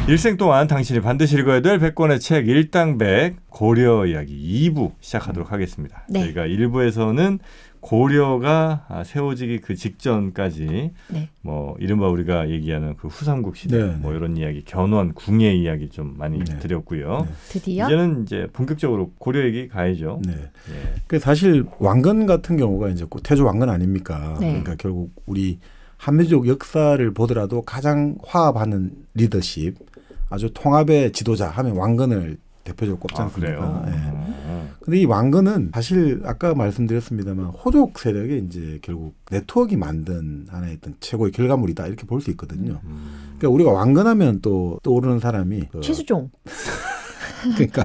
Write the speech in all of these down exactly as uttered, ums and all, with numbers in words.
일생 동안 당신이 반드시 읽어야 될 백 권의 책 일당백 고려 이야기 이 부 시작하도록 하겠습니다. 네. 저희가 일 부에서는 고려가 세워지기 그 직전까지 네. 뭐 이른바 우리가 얘기하는 그 후삼국 시대 네, 뭐 네. 이런 이야기 견훤 궁예 이야기 좀 많이 네. 드렸고요. 네. 드디어 이제는 이제 본격적으로 고려 얘기 가야죠. 네. 예. 그 사실 왕건 같은 경우가 이제 태조 왕건 아닙니까? 네. 그러니까 결국 우리 한민족 역사를 보더라도 가장 화합하는 리더십, 아주 통합의 지도자 하면 왕건을 대표적으로 꼽지 아, 않습니까? 그래요? 예. 어. 근데 이 왕건은 사실 아까 말씀드렸습니다만 호족 세력의 이제 결국 네트워크가 만든 하나의 어떤 최고의 결과물이다 이렇게 볼 수 있거든요. 음. 그러니까 우리가 왕건하면 또 떠오르는 사람이 그 최수종. 그러니까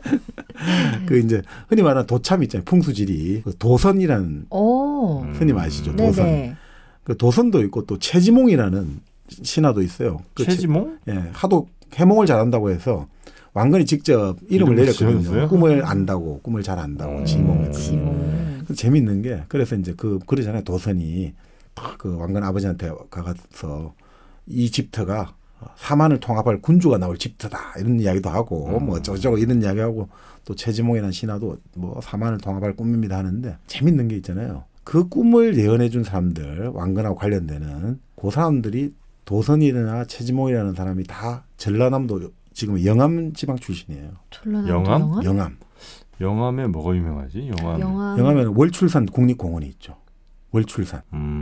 그 이제 흔히 말하는 도참 있잖아요. 풍수지리 그 도선이라는 오. 음. 흔히 아시죠? 도선. 네네. 그 도선도 있고 또 최지몽이라는 신화도 있어요. 그 최지몽? 최, 예, 하도 해몽을 잘한다고 해서 왕건이 직접 이름을 이름을 내렸거든요. 지었어요? 꿈을 안다고, 꿈을 잘 안다고 어. 지몽. 지몽. 그 재밌는 게 그래서 이제 그 그러잖아요. 도선이 그 왕건 아버지한테 가서 이 집터가 사만을 통합할 군주가 나올 집터다 이런 이야기도 하고 음. 뭐 저저거 이런 이야기하고 또 최지몽이라는 신화도 뭐 사만을 통합할 꿈입니다 하는데 재밌는 게 있잖아요. 그 꿈을 예언해 준 사람들 왕건하고 관련되는 그 사람들이 도선이나 최지몽이라는 사람이 다 전라남도 지금 영암 지방 출신이에요. 전라남도 영암? 영암? 영암. 영암에 뭐가 유명하지? 영암. 영암. 영암에는 월출산 국립공원이 있죠. 월출산.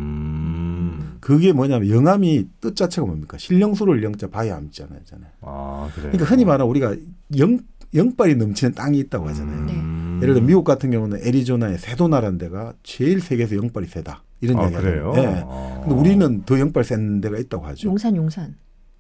음. 그게 뭐냐면 영암이 뜻 자체가 뭡니까? 신령수를 영자 바야암 있잖아요. 아, 그래요. 그러니까 흔히 말하는 우리가 영, 영빨이 넘치는 땅이 있다고 하잖아요. 음. 예를 들어 미국 같은 경우는 애리조나의 세도나라는 데가 제일 세계에서 영빨이 세다. 이런 아, 이야기 그래요? 하잖아요. 네. 아. 근데 우리는 더 영빨 센 데가 있다고 하죠. 용산 용산.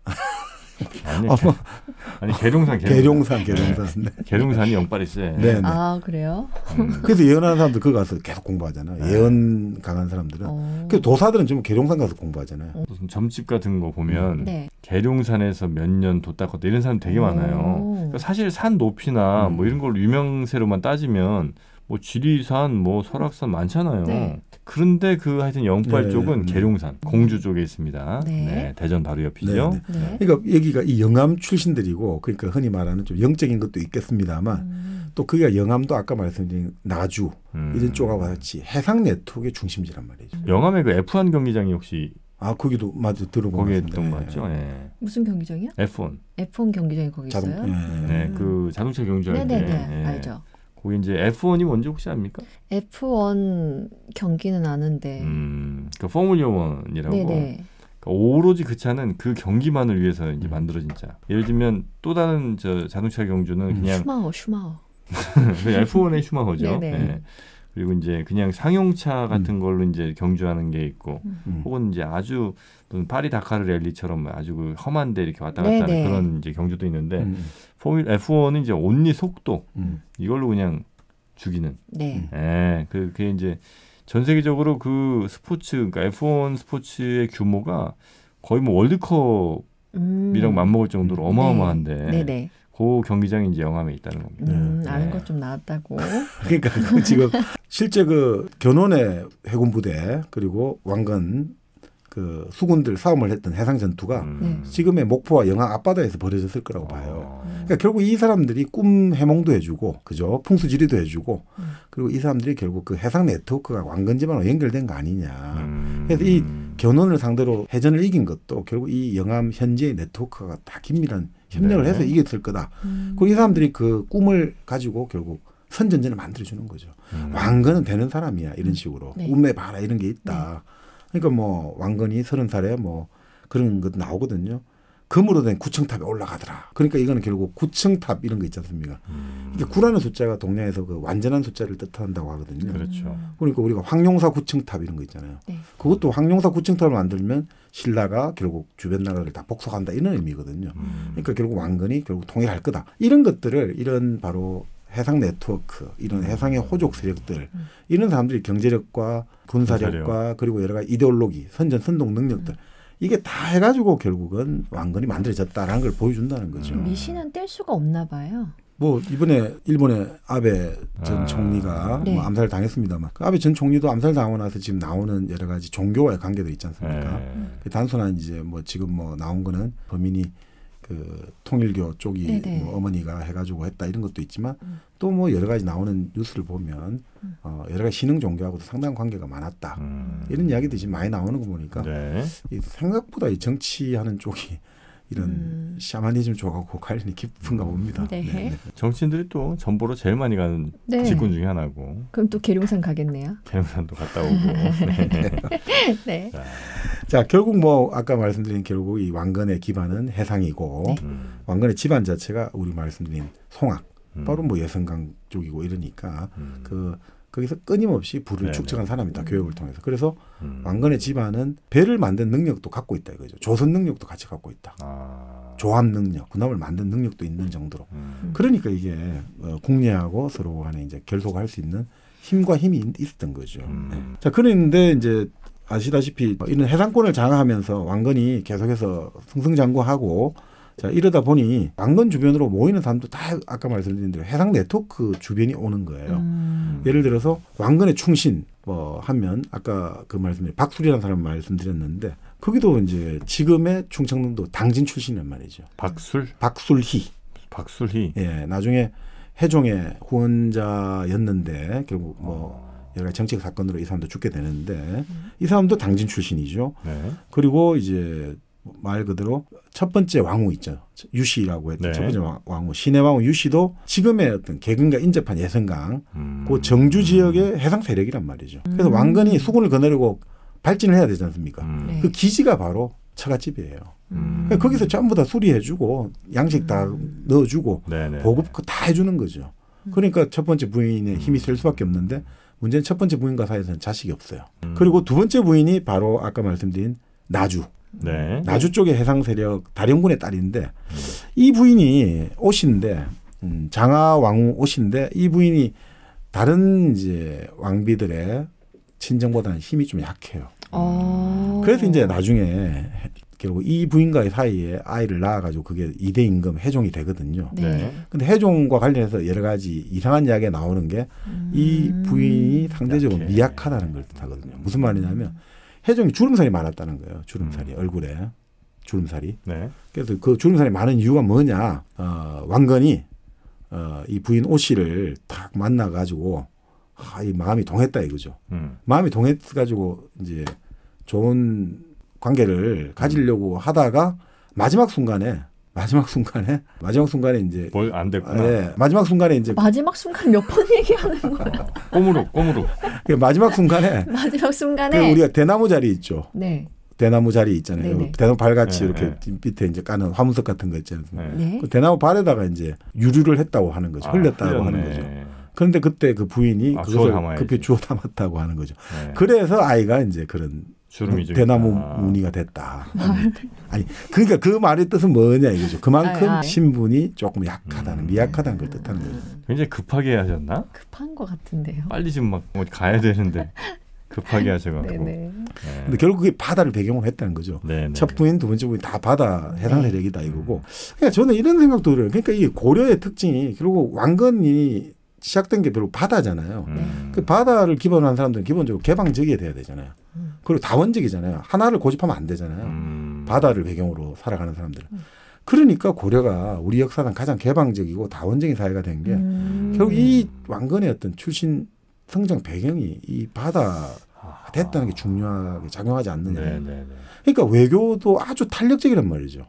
아니, 어, 뭐, 아니 계룡산, 계룡산, 계룡산. 네. 계룡산이 영빨이 세. 네, 네. 아 그래요? 음. 그래서 예언하는 사람들 그거 가서 계속 공부하잖아요. 네. 예언 강한 사람들은. 어. 그 도사들은 좀 계룡산 가서 공부하잖아요. 무슨 점집 같은 거 보면 네. 계룡산에서 몇 년 뒀다 껐다 이런 사람 되게 많아요. 오. 그러니까 사실 산 높이나 음. 뭐 이런 걸 유명세로만 따지면 뭐 지리산, 뭐 설악산 많잖아요. 네. 그런데 그 하여튼 영빨 네, 쪽은 네. 계룡산, 공주 쪽에 있습니다. 네. 네, 대전 바로 옆이죠. 네, 네. 그러니까 여기가 이 영암 출신들이고 그러니까 흔히 말하는 좀 영적인 것도 있겠습니다만 음. 또 그게 영암도 아까 말씀드린 나주 음. 이런 쪽하고 같이 해상 네트워크의 중심지란 말이죠. 영암에 그 에프원 경기장이 혹시 아 거기도 맞아 들어본 것 거기에 같습니다. 있던 거 예. 맞죠? 예. 무슨 경기장이요? 에프원. 에프원 경기장이 거기 자동 있어요? 예. 네, 그 자동차 경주하는데 네네네 예. 알죠. 거기 이제 에프원이 뭔지 혹시 압니까? 에프원 경기는 아는데. 음, 그 포뮬러 원이라고. 네네. 그러니까 오로지 그 차는 그 경기만을 위해서 이제 음. 만들어진 차. 예를 들면 또 다른 저 자동차 경주는 음. 그냥 슈마허 슈마허. 에프원의 슈마허죠. 네네. 예. 그리고 이제 그냥 상용차 같은 걸로 이제 경주하는 게 있고, 음. 혹은 이제 아주 무슨 파리 다카르 랠리처럼 아주 그 험한데 이렇게 왔다 갔다 하는 네네. 그런 이제 경주도 있는데, 음. 포뮬 에프원은 이제 온리 속도 음. 이걸로 그냥 죽이는. 네. 예, 그게 이제 전 세계적으로 그 스포츠, 그러니까 에프원 스포츠의 규모가 거의 뭐 월드컵이랑 음. 맞먹을 정도로 어마어마한데, 네네. 그 경기장이 이제 영암에 있다는 겁니다. 음, 네. 아는 것 좀 나왔다고. 그러니까 그 지금 실제 그 견훤의 해군 부대 그리고 왕건 그 수군들 싸움을 했던 해상 전투가 음. 지금의 목포와 영암 앞바다에서 벌어졌을 거라고 봐요. 어. 그러니까 결국 이 사람들이 꿈 해몽도 해주고, 그죠? 풍수지리도 해주고, 음. 그리고 이 사람들이 결국 그 해상 네트워크가 왕건 집안으로 연결된 거 아니냐. 음. 그래서 이 견훤을 상대로 해전을 이긴 것도 결국 이 영암 현지의 네트워크가 다 긴밀한 협력을 네. 해서 이겼을 거다. 음. 그리고 이 사람들이 그 꿈을 가지고 결국 선전전을 만들어주는 거죠. 음. 왕건은 되는 사람이야. 이런 식으로. 네. 꿈에 봐라 이런 게 있다. 그러니까 뭐 왕건이 서른 살에 뭐 그런 것 나오거든요. 금으로 된 구층탑에 올라가더라. 그러니까 이거는 결국 구층탑 이런 거 있지 않습니까? 음. 이게 구라는 숫자가 동양에서 그 완전한 숫자를 뜻한다고 하거든요. 그렇죠. 그러니까 우리가 황룡사 구층탑 이런 거 있잖아요. 네. 그것도 황룡사 구층탑을 만들면 신라가 결국 주변 나라를 다 복속한다 이런 의미거든요. 음. 그러니까 결국 왕건이 결국 통일할 거다. 이런 것들을 이런 바로 해상 네트워크, 이런 해상의 호족 세력들, 음. 이런 사람들이 경제력과 군사력과 군사력. 그리고 여러 가지 이데올로기, 선전, 선동 능력들, 이게 다 해가지고 결국은 왕건이 만들어졌다라는 걸 보여준다는 거죠. 음. 미신은 뗄 수가 없나 봐요. 뭐 이번에 일본의 아베 전 아. 총리가 네. 뭐 암살 당했습니다만 그 아베 전 총리도 암살 당하고 나서 지금 나오는 여러 가지 종교와의 관계도 있지 않습니까? 네. 그 단순한 이제 뭐 지금 뭐 나온 거는 범인이 그 통일교 쪽이 네네. 뭐 어머니가 해가지고 했다 이런 것도 있지만 음. 또 뭐 여러 가지 나오는 뉴스를 보면 음. 어, 여러 가지 신흥 종교하고도 상당한 관계가 많았다. 음. 이런 이야기들이 지금 많이 나오는 거 보니까 네. 이 생각보다 이 정치하는 쪽이 이런 음. 샤머니즘 쪽하고 관련이 깊은가 봅니다. 네. 네. 정치인들이 또 전보로 제일 많이 가는 네. 직군 중에 하나고 그럼 또 계룡산 가겠네요. 계룡산도 갔다 오고. 네. 네. 자, 자 결국 뭐 아까 말씀드린 결국 이 왕건의 기반은 해상이고 네. 음, 왕건의 집안 자체가 우리 말씀드린 송악 음, 바로 뭐 여성강 쪽이고 이러니까 음, 그 거기서 끊임없이 불을 네네. 축적한 사람이다. 음. 교육을 통해서. 그래서 음. 왕건의 집안은 배를 만든 능력도 갖고 있다 이거죠. 조선 능력도 같이 갖고 있다. 아, 조합 능력, 군함을 만든 능력도 있는 정도로. 음, 그러니까 이게 어, 국내하고 서로 간에 이제 결속할 수 있는 힘과 힘이 있- 있었던 거죠. 음. 네. 자, 그런데 이제 아시다시피 이런 해상권을 장악하면서 왕건이 계속해서 승승장구하고 자 이러다 보니 왕건 주변으로 모이는 사람도 다 아까 말씀드린 대로 해상 네트워크 주변이 오는 거예요. 음. 예를 들어서 왕건의 충신 뭐 하면 아까 그 말씀드린 박술이라는 사람 말씀드렸는데 거기도 이제 지금의 충청남도 당진 출신이란 말이죠. 박술, 박술희. 박술희. 예, 나중에 해종의 후원자였는데 결국 뭐 여러 가지 정책 사건으로 이 사람도 죽게 되는데 이 사람도 당진 출신이죠. 네. 그리고 이제 말 그대로 첫 번째 왕후 있죠. 유씨라고 했던 네. 첫 번째 왕- 왕후 신의 왕후 유씨도 지금의 어떤 개근과 인접한 예성강 음. 그 정주 지역의 해상 세력이란 말이죠. 그래서 음. 왕건이 수군을 거느리고 발진을 해야 되지 않습니까? 음. 네. 그 기지가 바로 처갓집이에요. 음. 그러니까 거기서 전부 다 수리해주고 양식 다 넣어주고 네네. 보급 다 해주는 거죠. 그러니까 첫 번째 부인의 힘이 셀 수밖에 없는데 문제는 첫 번째 부인과 사이에서는 자식이 없어요. 음. 그리고 두 번째 부인이 바로 아까 말씀드린 나주. 네. 나주 쪽의 해상 세력 다령군의 딸인데 이 부인이 옷인데 음, 장하 왕후 옷인데 이 부인이 다른 이제 왕비들의 친정보다는 힘이 좀 약해요. 어. 그래서 이제 나중에 결국 이 부인과의 사이에 아이를 낳아가지고 그게 이대 임금 해종이 되거든요. 네. 네. 근데 해종과 관련해서 여러 가지 이상한 이야기가 나오는 게 이 음. 부인이 상대적으로 약해. 미약하다는 걸 뜻하거든요. 무슨 말이냐면 해종이 주름살이 많았다는 거예요. 주름살이 음. 얼굴에 주름살이. 네. 그래서 그 주름살이 많은 이유가 뭐냐? 어, 왕건이 어, 이 부인 오씨를 딱 만나가지고 아, 이 마음이 동했다 이거죠. 음. 마음이 동해가지고 이제 좋은 관계를 가지려고 하다가 마지막 순간에 마지막 순간에 마지막 순간에 이제 뭘 안 됐구나. 예, 마지막 순간에 이제 마지막 순간 몇 번 얘기하는 거야? 꼬무룩, 꼬무룩. 그 마지막 순간에 마지막 그 순간에 우리가 대나무 자리 있죠. 네. 대나무 자리 있잖아요. 네네. 대나무 발같이 네, 이렇게 밑에 이제 까는 화문석 같은 거 있잖아요. 네. 네. 그 대나무 발에다가 이제 유류를 했다고 하는 거죠. 흘렸다고 아, 하는 흘렸네. 거죠. 그런데 그때 그 부인이 아, 주워 그것을 담아야지. 급히 주워 담았다고 하는 거죠. 네. 그래서 아이가 이제 그런 주름이 좀 대나무 있다. 무늬가 됐다. 아니 그러니까 그 말의 뜻은 뭐냐 이거죠. 그만큼 아, 아. 신분이 조금 약하다는 음. 미약하다는 걸 뜻하는 거죠. 굉장히 급하게 하셨나? 급한 것 같은데요. 빨리 지금 막 어디 가야 되는데 급하게 하셔갖고. 네네. 네. 근데 결국 그게 바다를 배경으로 했다는 거죠. 네네. 첫 부인, 두 번째 부인 다 바다 해상 네. 세력이다 이거고. 그러니까 저는 이런 생각도 들어요. 그러니까 이 고려의 특징이 결국 왕건이 시작된 게 별로 바다잖아요. 음. 그 바다를 기반으로 한 사람들은 기본적으로 개방적이 돼야 되잖아요. 음. 그리고 다원적이잖아요. 하나를 고집하면 안 되잖아요. 음. 바다를 배경으로 살아가는 사람들은. 음. 그러니까 고려가 우리 역사상 가장 개방적이고 다원적인 사회가 된 게 음. 결국 이 왕건의 어떤 출신 성장 배경이 이 바다 됐다는 게 중요하게 작용하지 않느냐. 네네네. 그러니까 외교도 아주 탄력적이란 말이죠.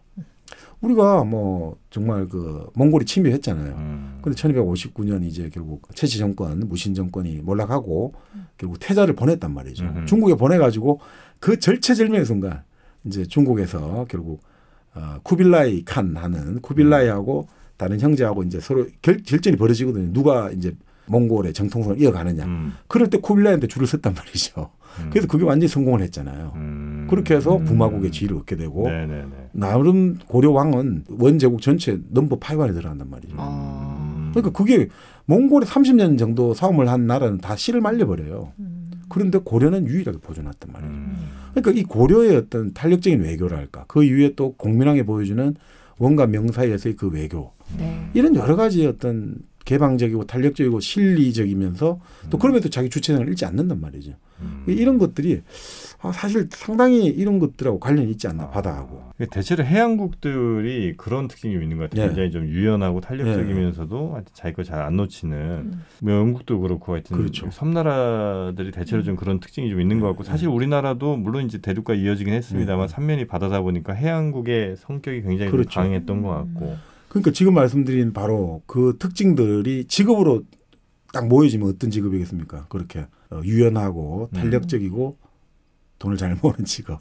우리가 뭐 정말 그 몽골이 침입했잖아요. 음. 근데 천이백오십구 년 이제 결국 최치 정권, 무신 정권이 몰락하고 결국 태자를 보냈단 말이죠. 음흠. 중국에 보내가지고 그 절체절명의 순간 이제 중국에서 결국 어, 쿠빌라이 칸 하는 쿠빌라이하고 다른 형제하고 이제 서로 결, 결전이 벌어지거든요. 누가 이제 몽골의 정통성을 이어가느냐. 음. 그럴 때 쿠빌라이한테 줄을 섰단 말이죠. 음. 그래서 그게 완전히 성공을 했잖아요. 음. 그렇게 해서 음. 부마국의 지위를 얻게 되고 네네네. 나름 고려 왕은 원제국 전체 넘버 파이브 안에 들어간단 말이죠. 아. 그러니까 그게 몽골이 삼십 년 정도 싸움을 한 나라는 다 씨를 말려버려요. 음. 그런데 고려는 유일하게 보존했단 말이에요. 음. 그러니까 이 고려의 어떤 탄력적인 외교랄까. 그 이후에 또 공민왕에 보여주는 원과 명 사이에서의 그 외교. 네. 이런 여러 가지 어떤 개방적이고 탄력적이고 실리적이면서 또 그러면서 자기 주체성을 잃지 않는단 말이죠. 음. 이런 것들이 아, 사실 상당히 이런 것들하고 관련이 있지 않나, 바다하고. 아, 대체로 해양국들이 그런 특징이 있는 것 같아요. 예. 굉장히 좀 유연하고 탄력적이면서도 자기 거 잘 안 놓치는. 음. 뭐 영국도 그렇고 하여튼 그렇죠. 섬나라들이 대체로 좀 그런 특징이 좀 있는 것 같고, 사실 우리나라도 물론 이제 대륙과 이어지긴 했습니다만 네. 삼면이 바다다 보니까 해양국의 성격이 굉장히 좀 그렇죠. 강했던 것 같고. 그러니까 지금 말씀드린 바로 그 특징들이 직업으로 딱 모여지면 어떤 직업이겠습니까? 그렇게 어, 유연하고 탄력적이고 돈을 잘 버는 직업.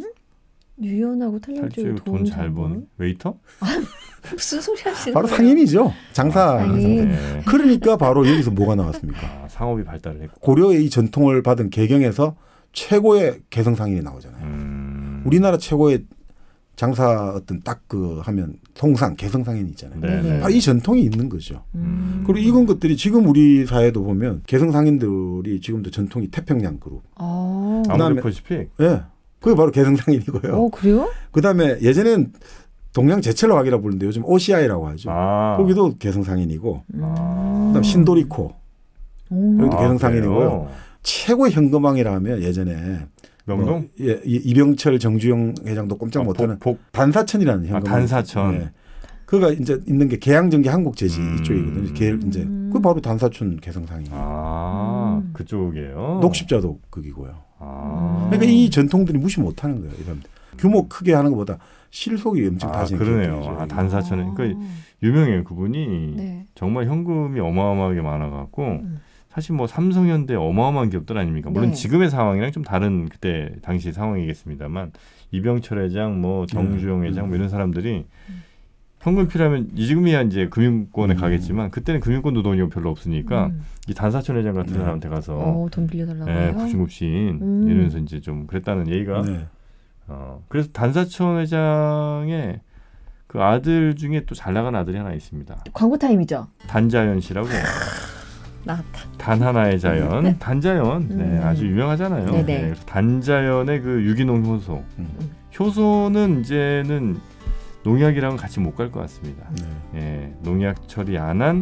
유연하고 탄력적이고 돈 잘 버는 웨이터? 무슨 소리 하시는 바로 거예요? 상인이죠. 장사. 아, 상인. 네. 그러니까 바로 여기서 뭐가 나왔습니까? 아, 상업이 발달을 했고. 고려의 이 전통을 받은 개경에서 최고의 개성상인이 나오잖아요. 음. 우리나라 최고의 장사 어떤 딱 그 하면 송상 개성상인이 있잖아요. 네, 네. 바로 이 전통이 있는 거죠. 음. 그리고 이런 것들이 지금 우리 사회도 보면 개성상인들이 지금도 전통이 태평양 그룹. 아, 그다음에- 아모레퍼시픽. 예. 그게 바로 개성상인이고요. 어 그래요? 그다음에 예전엔 동양 제철화학이라고 부르는데 요즘 오시아이라고 하죠. 아. 거기도 개성상인이고 아. 그다음 신도리코 음. 여기도 아, 개성상인이고요. 그래요? 최고의 현금왕이라 하면 예전에 명동? 뭐, 예, 이- 이병철 정주영 회장도 꼼짝 아, 못하는 복, 복. 단사천이라는 아, 현금. 단사천. 예. 그가 이제 있는 게 계양전기 한국제지 음. 이쪽이거든요. 게, 이제 그 바로 단사천 개성상인. 아, 음. 그쪽이에요. 녹십자도 거기고요. 아. 그러니까 이 전통들이 무시 못하는 거예요. 이 사람들. 규모 크게 하는 것보다 실속이 엄청 아, 다진 그러네요. 기업들이죠. 아, 단사천은 그러니까 유명해요. 그분이 네. 정말 현금이 어마어마하게 많아갖고 음. 사실 뭐 삼성현대 어마어마한 기업들 아닙니까? 물론 네. 지금의 상황이랑 좀 다른 그때 당시 상황이겠습니다만 이병철 회장, 뭐 정주영 음. 회장 뭐 이런 사람들이 현금 필요하면 지금이야 이제 금융권에 음. 가겠지만 그때는 금융권도 돈이 별로 없으니까 음. 이 단사천 회장 같은 네. 사람한테 가서 어, 돈 빌려달라고 예, 해요? 구신굽신 음. 이러면서 이제 좀 그랬다는 얘기가 네. 어, 그래서 단사천 회장의 그 아들 중에 또 잘 나간 아들이 하나 있습니다. 광고 타임이죠? 단자연 씨라고. 나왔다. 단 하나의 자연, 네. 단자연, 네, 음. 아주 유명하잖아요. 네네. 네, 그래서 단자연의 그 유기농 효소, 음. 효소는 이제는 농약이랑은 같이 못 갈 것 같습니다. 네. 예, 농약 처리 안 한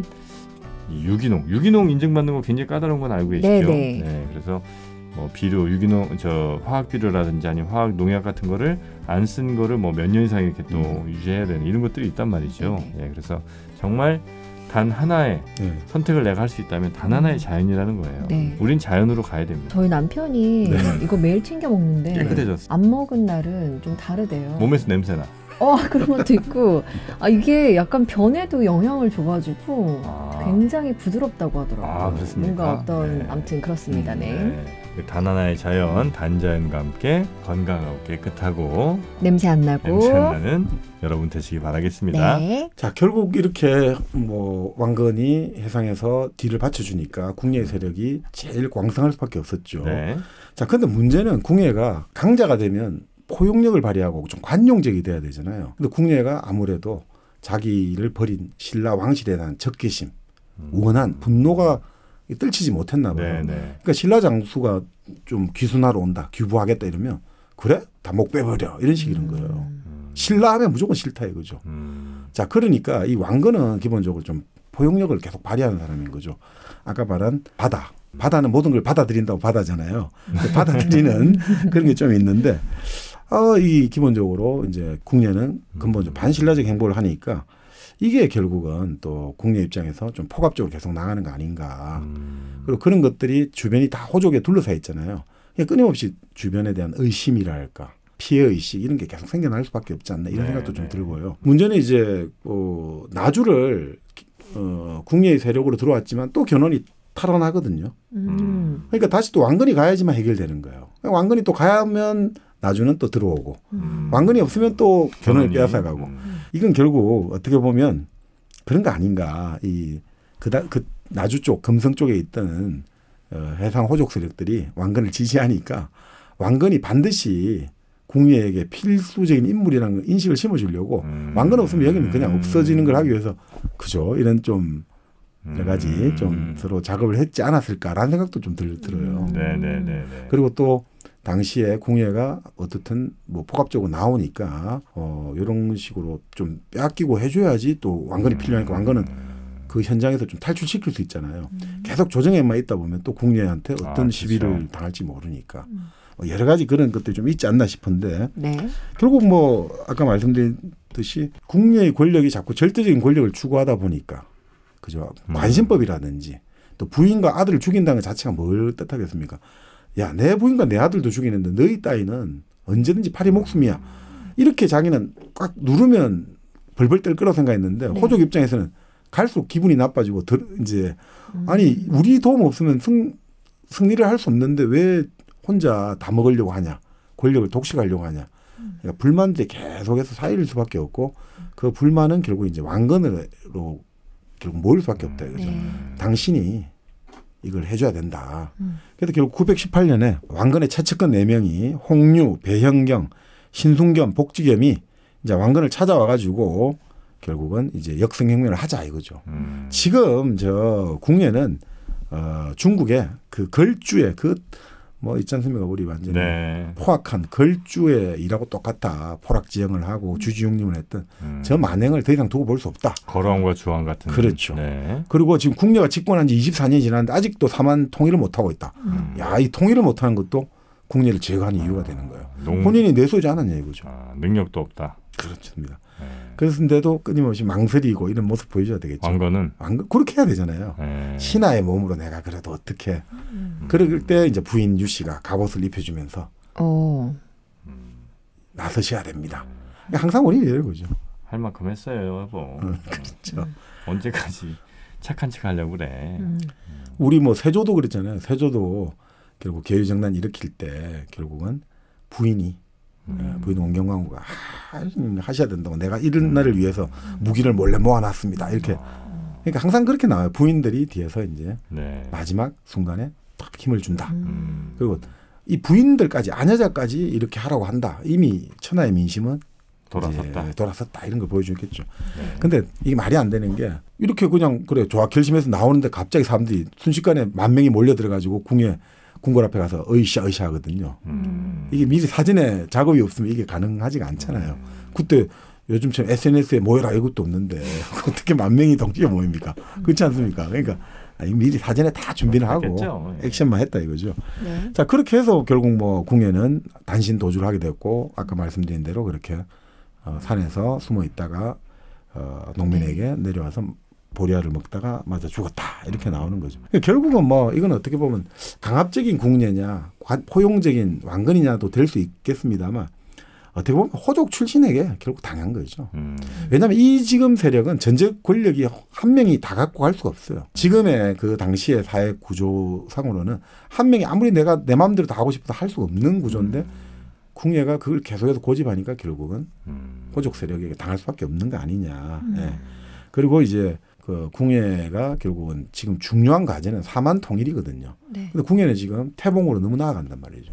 유기농, 유기농 인증받는 거 굉장히 까다로운 건 알고 계시죠? 네네. 네, 그래서 뭐 비료, 유기농, 저 화학 비료라든지 아니면 화학 농약 같은 거를 안 쓴 거를 뭐 몇 년 이상 이렇게 또 음. 유지해야 되는 이런 것들이 있단 말이죠. 네네. 예, 그래서 정말 단 하나의 네. 선택을 내가 할 수 있다면 단 하나의 자연이라는 거예요. 네. 우린 자연으로 가야 됩니다. 저희 남편이 네. 이거 매일 챙겨 먹는데 깨끗해졌어. 안 먹은 날은 좀 다르대요. 몸에서 냄새나. 어 그런 것도 있고 아 이게 약간 변에도 영향을 줘가지고 아, 굉장히 부드럽다고 하더라고요. 아, 그렇습니까? 뭔가 어떤 네. 아무튼 그렇습니다. 음, 네. 네. 단 하나의 자연, 단자연과 함께 건강하고 깨끗하고 냄새 안 나고. 냄새 안 나는 여러분 되시기 바라겠습니다. 네. 자 결국 이렇게 뭐 왕건이 해상에서 뒤를 받쳐주니까 궁예의 세력이 제일 광성할 수밖에 없었죠. 네. 자 근데 문제는 궁예가 강자가 되면 포용력을 발휘하고 좀 관용적이 돼야 되잖아요. 근데 궁예가 아무래도 자기를 버린 신라 왕실에 대한 적개심, 음. 원한, 분노가 떨치지 못했나 봐요. 네, 네. 그러니까 신라 장수가 좀 귀순하러 온다, 규부하겠다 이러면 그래? 다 목 빼버려 이런 식이런 거예요. 음. 신라 하면 무조건 싫다 이거죠. 음. 자 그러니까 이 왕건은 기본적으로 좀 포용력을 계속 발휘하는 사람인 거죠. 아까 말한 바다. 바다는 모든 걸 받아들인다고 바다잖아요. 근데 받아들이는 그런 게 좀 있는데 어, 이 기본적으로 이제 궁예는 근본적으로 반신라적 행보를 하니까 이게 결국은 또 궁예 입장에서 좀 포괄적으로 계속 나가는 거 아닌가. 음. 그리고 그런 것들이 주변이 다 호족에 둘러싸여 있잖아요. 그러니까 끊임없이 주변에 대한 의심이랄까. 피해의식 이런 게 계속 생겨날 수밖에 없지 않나 이런 네, 생각도 좀 네. 들고요. 문제는 이제 어, 나주를 어, 궁예의 세력으로 들어왔지만 또 견훤이 탈환하거든요. 음. 그러니까 다시 또 왕건이 가야지만 해결되는 거예요. 왕건이 또 가면 나주는 또 들어오고 음. 왕건이 없으면 또 견훤이 견훤이. 빼앗아가고 음. 이건 결국 어떻게 보면 그런 거 아닌가. 이 그다 그 나주 쪽 금성 쪽에 있던 어, 해상 호족 세력들이 왕건을 지지하니까 왕건이 반드시 궁예에게 필수적인 인물이라는 인식을 심어주려고 음. 왕건 없으면 여기는 그냥 없어지는 걸 하기 위해서 그죠 이런 좀 여러 가지 음. 좀 서로 작업을 했지 않았을까라는 생각도 좀 들, 들어요. 음. 네, 네, 네, 네. 그리고 또 당시에 궁예가 어떻든 뭐 포괄적으로 나오니까 어 이런 식으로 좀 빼앗기고 해줘야지 또 왕건이 필요하니까 왕건은 그 현장에서 좀 탈출시킬 수 있잖아요. 음. 계속 조정에만 있다 보면 또 국내한테 어떤 아, 시비를 그렇죠. 당할지 모르니까 음. 뭐 여러 가지 그런 것들이 좀 있지 않나 싶은데 네. 결국 뭐 아까 말씀드렸듯이 국내의 권력이 자꾸 절대적인 권력을 추구하다 보니까 그죠? 음. 관신법이라든지 또 부인과 아들을 죽인다는 것 자체가 뭘 뜻하겠습니까? 야, 내 부인과 내 아들도 죽이는데 너희 따위는 언제든지 파리 목숨이야. 이렇게 자기는 꽉 누르면 벌벌 뗄 거라고 생각했는데 네. 호족 입장에서는 갈수록 기분이 나빠지고 들, 이제 음. 아니 우리 도움 없으면 승, 승리를 할 수 없는데 왜 혼자 다 먹으려고 하냐. 권력을 독식하려고 하냐. 그러니까 불만들이 계속해서 쌓일 수밖에 없고 그 불만은 결국 이제 왕건으로 결국 모일 수밖에 없다 이거죠. 네. 당신이 이걸 해줘야 된다. 음. 그래서 결국 구백십팔 년에 왕건의 최측근 네 명이 홍유, 배현경, 신순겸, 복지겸이 이제 왕건을 찾아와 가지고 결국은 이제 역성혁명을 하자 이거죠. 음. 지금 저 궁예는 어, 중국의 그 걸주의 그 뭐 있지 않습니까? 우리 완전히 네. 포악한 걸주의 일하고 똑같다. 포락지형을 하고 주지용림을 했던 음. 저 만행을 더 이상 두고 볼 수 없다. 거랑과 주황 같은. 그렇죠. 네. 그리고 지금 국내가 집권한 지 이십사 년이 지났는데 아직도 사만 통일을 못하고 있다. 음. 야, 이 통일을 못하는 것도 국내를 제거하는 이유가 되는 거예요. 농- 본인이 내쏘지 않았냐 이거죠. 아, 능력도 없다. 그렇습니다. 네. 그런데도 끊임없이 망설이고 이런 모습 보여줘야 되겠죠. 왕건은 왕건 그렇게 해야 되잖아요. 네. 신하의 몸으로 내가 그래도 어떻게. 음. 그럴 때 이제 부인 유 씨가 갑옷을 입혀주면서 어. 나서셔야 됩니다. 항상 우리 이런 거죠. 할 만큼 했어요, 여보. 그렇죠. 언제까지 착한 척 하려고 그래. 음. 우리 뭐 세조도 그랬잖아요. 세조도 결국 계유정난 일으킬 때 결국은 부인이 음. 부인 원경광후가 하셔야 된다고 내가 이런 날을 위해서 무기를 몰래 모아놨습니다. 이렇게 그러니까 항상 그렇게 나와요. 부인들이 뒤에서 이제 네. 마지막 순간에 딱 힘을 준다. 음. 그리고 이 부인들까지 아녀자까지 이렇게 하라고 한다. 이미 천하의 민심은 돌아섰다. 이제 돌아섰다 이런 걸 보여주겠죠. 네. 근데 이게 말이 안 되는 게 이렇게 그냥 그래 조합 결심해서 나오는데 갑자기 사람들이 순식간에 만 명이 몰려 들어가지고 궁에 궁궐 앞에 가서 어이샤 어이샤 하거든요. 음. 이게 미리 사전에 작업이 없으면 이게 가능하지가 않잖아요. 그때 요즘처럼 에스엔에스에 모여라 이것도 없는데 어떻게 만 명이 동시에 모입니까? 그렇지 않습니까? 그러니까 미리 사전에 다 준비를 하고 그렇겠죠. 액션만 했다 이거죠. 네. 자 그렇게 해서 결국 뭐 궁예는 단신 도주를 하게 됐고 아까 말씀드린 대로 그렇게 어, 산에서 숨어 있다가 어, 농민에게 내려와서 보리알을 먹다가 맞아 죽었다 이렇게 나오는 거죠. 결국은 뭐 이건 어떻게 보면 강압적인 궁예냐 포용적인 왕건이냐도 될 수 있겠습니다만 어떻게 보면 호족 출신에게 결국 당한 거죠. 음. 왜냐하면 이 지금 세력은 전적 권력이 한 명이 다 갖고 갈 수가 없어요. 지금의 그 당시의 사회 구조상으로는 한 명이 아무리 내가 내 마음대로 다 하고 싶어도 할 수가 없는 구조인데 음. 궁예가 그걸 계속해서 고집하니까 결국은 음. 호족 세력에게 당할 수밖에 없는 거 아니냐. 음. 예. 그리고 이제 그 궁예가 결국은 지금 중요한 과제는 사만 통일이거든요. 네. 근데 궁예는 지금 태봉으로 너무 나아간단 말이죠.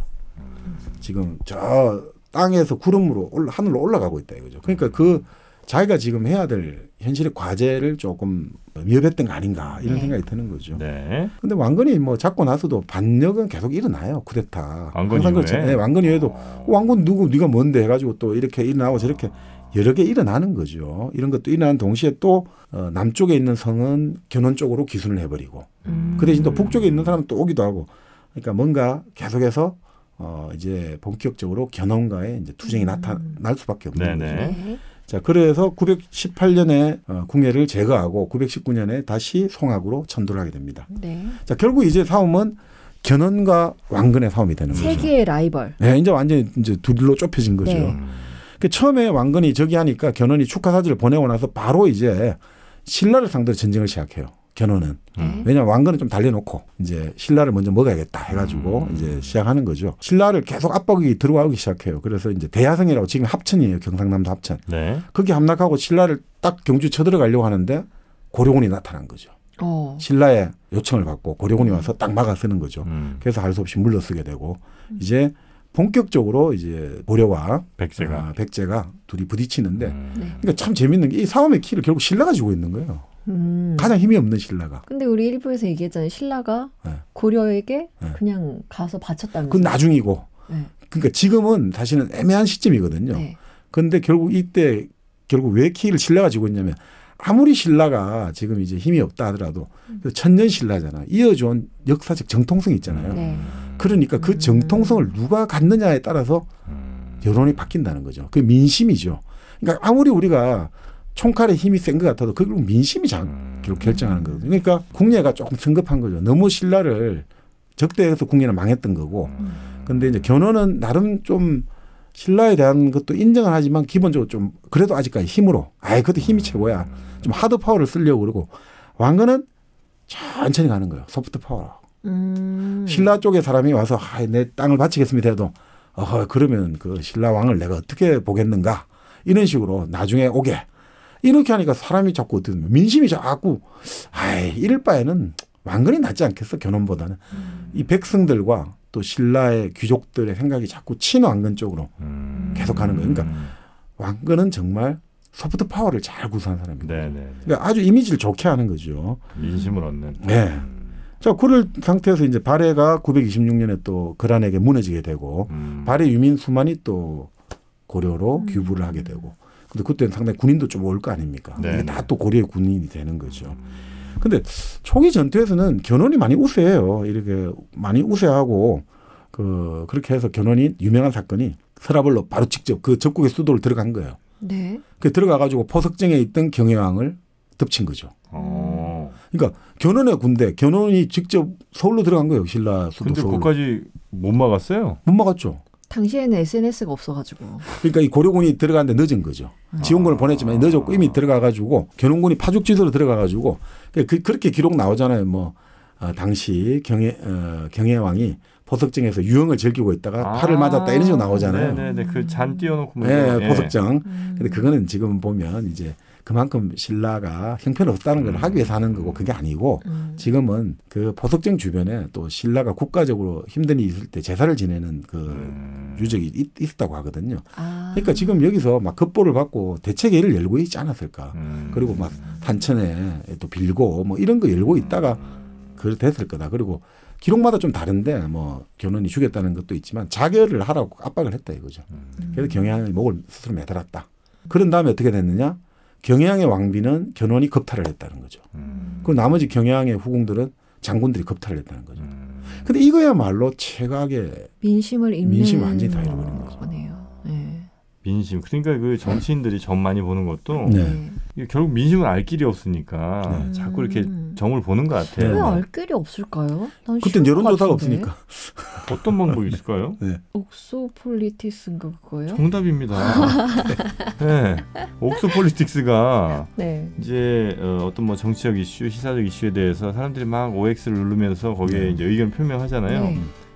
지금 저 땅에서 구름으로 올라, 하늘로 올라가고 있다 이거죠. 그러니까 그 자기가 지금 해야 될 현실의 과제를 조금 미흡했던 거 아닌가 이런 네. 생각이 드는 거죠. 네. 근데 왕건이 뭐 잡고 나서도 반역은 계속 일어나요. 쿠데타. 왕건 항상 이후에? 그렇죠. 네, 왕건 이후에도 어. 왕건 누구 네가 뭔데 해가지고 또 이렇게 일어나고 저렇게 여러 개 일어나는 거죠. 이런 것도 일어나는 동시에 또 어, 남쪽에 있는 성은 견훤 쪽으로 기순을 해버리고 음. 그 대신 또 북쪽에 있는 사람은 또 오기도 하고 그러니까 뭔가 계속해서 어, 이제 본격적으로 견훤과의 이제 투쟁이 음. 나타날 수밖에 없는 네네. 거죠. 네. 자, 그래서 구백십팔 년에 어, 궁예를 제거하고 구백십구 년에 다시 송악으로 천도를 하게 됩니다. 네. 자, 결국 이제 싸움은 견훤과 왕건의 싸움이 되는 거죠. 세계의 라이벌. 네, 이제 완전히 이제 둘로 좁혀진 거죠. 네. 음. 그 처음에 왕건이 저기 하니까 견훤이 축하 사절을 보내고 나서 바로 이제 신라를 상대로 전쟁을 시작해요. 견훤은. 네. 왜냐하면 왕건은 좀 달래놓고 이제 신라를 먼저 먹어야겠다 해가지고 음. 이제 시작하는 거죠. 신라를 계속 압박이 들어가기 시작해요. 그래서 이제 대야성이라고 지금 합천이에요. 경상남도 합천. 네. 거기 함락하고 신라를 딱 경주 쳐들어가려고 하는데 고려군이 나타난 거죠. 어. 신라의 요청을 받고 고려군이 와서 딱 막아서는 거죠. 음. 그래서 할 수 없이 물러서게 되고 이제 본격적으로 이제 고려와 백제가. 아, 백제가 둘이 부딪히는데 음. 네. 그러니까 참 재밌는 게 이 싸움의 키를 결국 신라가 쥐고 있는 거예요. 음. 가장 힘이 없는 신라가. 근데 우리 일부에서 얘기했잖아요. 신라가 네. 고려에게 네. 그냥 가서 바쳤다면서. 그건 나중이고. 네. 그러니까 지금은 사실은 애매한 시점이거든요. 네. 그런데 결국 이때 결국 왜 키를 신라가 쥐고 있냐면 아무리 신라가 지금 이제 힘이 없다 하더라도 천년 신라잖아. 이어져온 역사적 정통성이 있잖아요. 네. 그러니까 그 정통성을 누가 갖느냐에 따라서 여론이 바뀐다는 거죠. 그 민심이죠. 그러니까 아무리 우리가 총칼의 힘이 센 것 같아도 그걸 민심이 결국 결정하는 거거든요. 그러니까 궁예가 조금 성급한 거죠. 너무 신라를 적대해서 궁예는 망했던 거고. 그런데 이제 견훤은 나름 좀 신라에 대한 것도 인정을 하지만 기본적으로 좀 그래도 아직까지 힘으로 아예 그것도 힘이 최고야. 좀 하드 파워를 쓰려고 그러고 왕건은 천천히 가는 거예요. 소프트 파워. 음. 신라 쪽의 사람이 와서 아, 내 땅을 바치겠습니다 해도 어, 그러면 그 신라 왕을 내가 어떻게 보겠는가 이런 식으로 나중에 오게 이렇게 하니까 사람이 자꾸 어떤 민심이 자꾸 아이 이럴 바에는 왕건이 낫지 않겠어 견훤보다는. 음. 이 백성들과 또 신라의 귀족들의 생각이 자꾸 친왕건 쪽으로 음. 계속 가는 거예요. 그러니까 왕건은 정말 소프트 파워를 잘 구사한 사람입니다. 네네. 그러니까 아주 이미지를 좋게 하는 거죠. 민심을 얻는. 네. 자, 그럴 상태에서 이제 발해가 구백이십육 년에 또 거란에게 무너지게 되고 음. 발해 유민 수만이 또 고려로 음. 귀부를 하게 되고. 근데 그때는 상당히 군인도 좀 올 거 아닙니까? 네네. 이게 다 또 고려의 군인이 되는 거죠. 근데 초기 전투에서는 견훤이 많이 우세해요. 이렇게 많이 우세하고 그 그렇게 해서 견훤이 유명한 사건이 서라벌로 바로 직접 그 적국의 수도를 들어간 거예요. 네. 그 들어가 가지고 포석정에 있던 경혜왕을 덮친 거죠. 어. 그러니까 견훤의 군대, 견훤이 직접 서울로 들어간 거예요. 신라 수도 근데 서울로. 거기까지 못 막았어요? 못 막았죠. 당시에는 에스엔에스가 없어가지고. 그러니까 이 고려군이 들어가는데 늦은 거죠. 지원군을 아. 보냈지만 늦었고 이미 들어가가지고 견훤군이 파죽지소로 들어가가지고 그, 그렇게 기록 나오잖아요. 뭐 어, 당시 경혜 어, 경혜왕이 포석정에서 유흥을 즐기고 있다가 아. 팔을 맞았다 이런 식으로 나오잖아요. 네네네. 그 잔 띄워놓고. 네, 예. 포석정. 음. 근데 그거는 지금 보면 이제 그만큼 신라가 형편없다는 걸 하기 위해서 하는 거고 그게 아니고 음. 지금은 그 포석정 주변에 또 신라가 국가적으로 힘든 일이 있을 때 제사를 지내는 그 음. 유적이 있, 있었다고 하거든요. 아. 그러니까 지금 여기서 막 급보를 받고 대책회를 열고 있지 않았을까. 음. 그리고 막 산천에 또 빌고 뭐 이런 거 열고 있다가 그래 됐을 거다. 그리고 기록마다 좀 다른데 뭐 견훤이 죽였다는 것도 있지만 자결을 하라고 압박을 했다 이거죠. 그래서 경혜왕이 목을 스스로 매달았다. 그런 다음에 어떻게 됐느냐? 경혜왕의 왕비는 견훤이 겁탈을 했다는 거죠. 음. 그 나머지 경혜왕의 후궁들은 장군들이 겁탈을 했다는 거죠. 그런데 음. 이거야말로 최악의 민심을 읽는 민심을 완전히 다 잃어버린 거죠. 거네요. 네. 민심. 그러니까 그 정치인들이 점 많이 보는 것도 네. 이게 결국 민심을 알 길이 없으니까 네. 자꾸 이렇게 점을 보는 것 같아요. 왜 네. 알 길이 없을까요? 난 그땐 여론조사가 없으니까. 어떤 방법이 있을까요? 네. 옥소폴리티스인가 그거요? 정답입니다. 네. 옥스폴리틱스가 네. 이제 어, 어떤 뭐 정치적 이슈, 시사적 이슈에 대해서 사람들이 막 오엑스를 누르면서 거기에 네. 이제 의견 표명하잖아요. 네.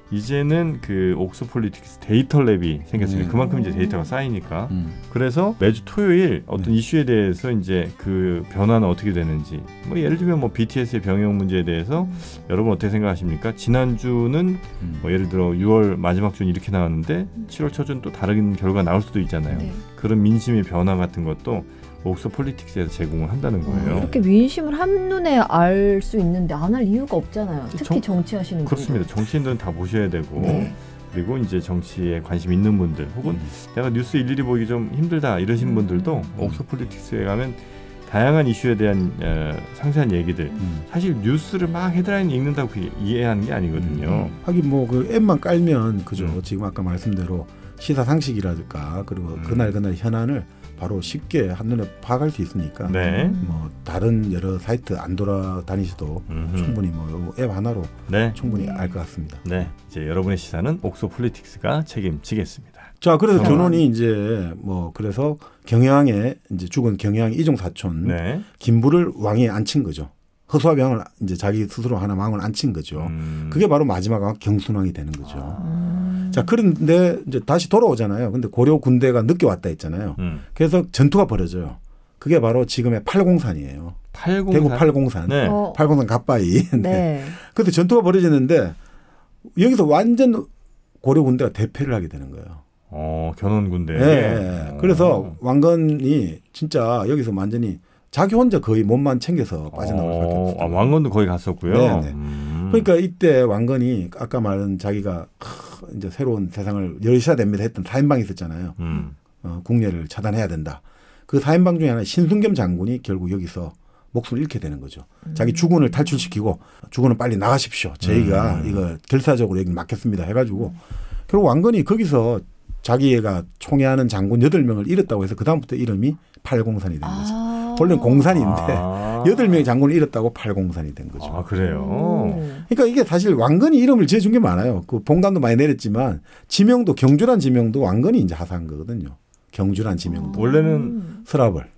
이제는 그 옥스폴리틱스 데이터 랩이 생겼습니다. 음. 그만큼 이제 데이터가 쌓이니까. 음. 그래서 매주 토요일 어떤 네. 이슈에 대해서 이제 그 변화는 어떻게 되는지. 뭐 예를 들면 뭐 비티에스의 병역 문제에 대해서 음. 여러분 어떻게 생각하십니까? 지난주는 음. 뭐 예를 들어 유월 마지막 주는 이렇게 나왔는데 칠월 첫 주는 또 다른 결과가 나올 수도 있잖아요. 네. 그런 민심의 변화 같은 것도 옥스폴리틱스에서 제공을 한다는 거예요. 이렇게 민심을 한눈에 알 수 있는데 안 할 이유가 없잖아요. 특히 정, 정치하시는 분들. 그렇습니다. 정치인들은 다 보셔야 되고 네. 그리고 이제 정치에 관심 있는 분들 혹은 음. 내가 뉴스 일일이 보기 좀 힘들다 이러신 분들도 옥스폴리틱스에 가면 다양한 이슈에 대한 어, 상세한 얘기들 음. 사실 뉴스를 막 헤드라인 읽는다고 이해하는 게 아니거든요. 음. 하긴 뭐 그 앱만 깔면 그죠. 음. 지금 아까 말씀대로 시사 상식이라든가 그리고 음. 그날 그날 현안을 바로 쉽게 한눈에 파악할 수 있으니까 네. 뭐 다른 여러 사이트 안 돌아다니셔도 음흠. 충분히 뭐 앱 하나로 네. 충분히 알 것 같습니다. 네. 이제 여러분의 시사는 옥스폴리틱스가 책임지겠습니다. 자, 그래서 경황. 견훤이 이제 뭐 그래서 경혜왕의 이제 죽은 경혜왕 이종 사촌 네. 김부를 왕에 앉힌 거죠. 허수아비 왕을 이제 자기 스스로 하나 왕을 앉힌 거죠. 음. 그게 바로 마지막 왕 경순왕이 되는 거죠. 음. 자, 그런데 이제 다시 돌아오잖아요. 근데 고려 군대가 늦게 왔다 했잖아요. 음. 그래서 전투가 벌어져요. 그게 바로 지금의 팔공산이에요. 팔공산. 대구 팔공산. 네. 어. 팔공산 갓바위. 네. 네. 그런데 전투가 벌어지는데 여기서 완전 고려 군대가 대패를 하게 되는 거예요. 어, 견훤 군대. 예, 예. 그래서 왕건이 진짜 여기서 완전히 자기 혼자 거의 몸만 챙겨서 빠져나올 수밖에 어, 없어요. 아, 왕건도 거기 갔었고요. 네, 네. 음. 그러니까 이때 왕건이 아까 말한 자기가 크, 이제 새로운 세상을 열셔야 됩니다 했던 사인방이 있었잖아요. 음. 어, 국례를 차단해야 된다. 그 사 인방 중에 하나 신순겸 장군이 결국 여기서 목숨을 잃게 되는 거죠. 음. 자기 주군을 탈출시키고 주군은 빨리 나가십시오. 저희가 음. 이거 결사적으로 여기 맡겠습니다 해가지고 음. 결국 왕건이 거기서 자기가 총애하는 장군 여덟 명을 잃었다고 해서 그다음부터 이름이 팔공산이 된 거죠. 아. 원래는 공산인데 아. 여덟 명의 장군을 잃었다고 팔공산이 된 거죠. 아, 그래요? 그러니까 이게 사실 왕건이 이름을 지어준 게 많아요. 그 본관도 많이 내렸지만 지명도 경주란 지명도 왕건이 이제 하사한 거거든요. 경주란 지명도. 아. 원래는 서라벌.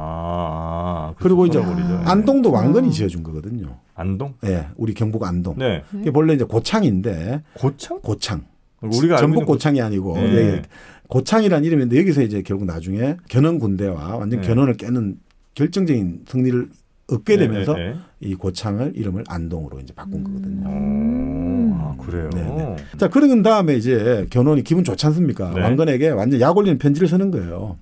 아, 그리고 이제 아. 안동도 왕건이 지어준 거거든요. 안동? 네, 우리 경북 안동. 네. 이게 본래 이제 고창인데. 고창? 고창. 우리가 전북 고창이 아니고 네. 예, 고창이라는 이름인데 여기서 이제 결국 나중에 견원 군대와 완전 네. 견원을 깨는 결정적인 승리를 얻게 되면서 네, 네, 네. 이 고창을 이름을 안동으로 이제 바꾼 거거든요. 음. 아, 그래요. 네네. 자, 그런 다음에 이제 견원이 기분 좋지 않습니까? 네. 왕건에게 완전 약 올리는 편지를 쓰는 거예요.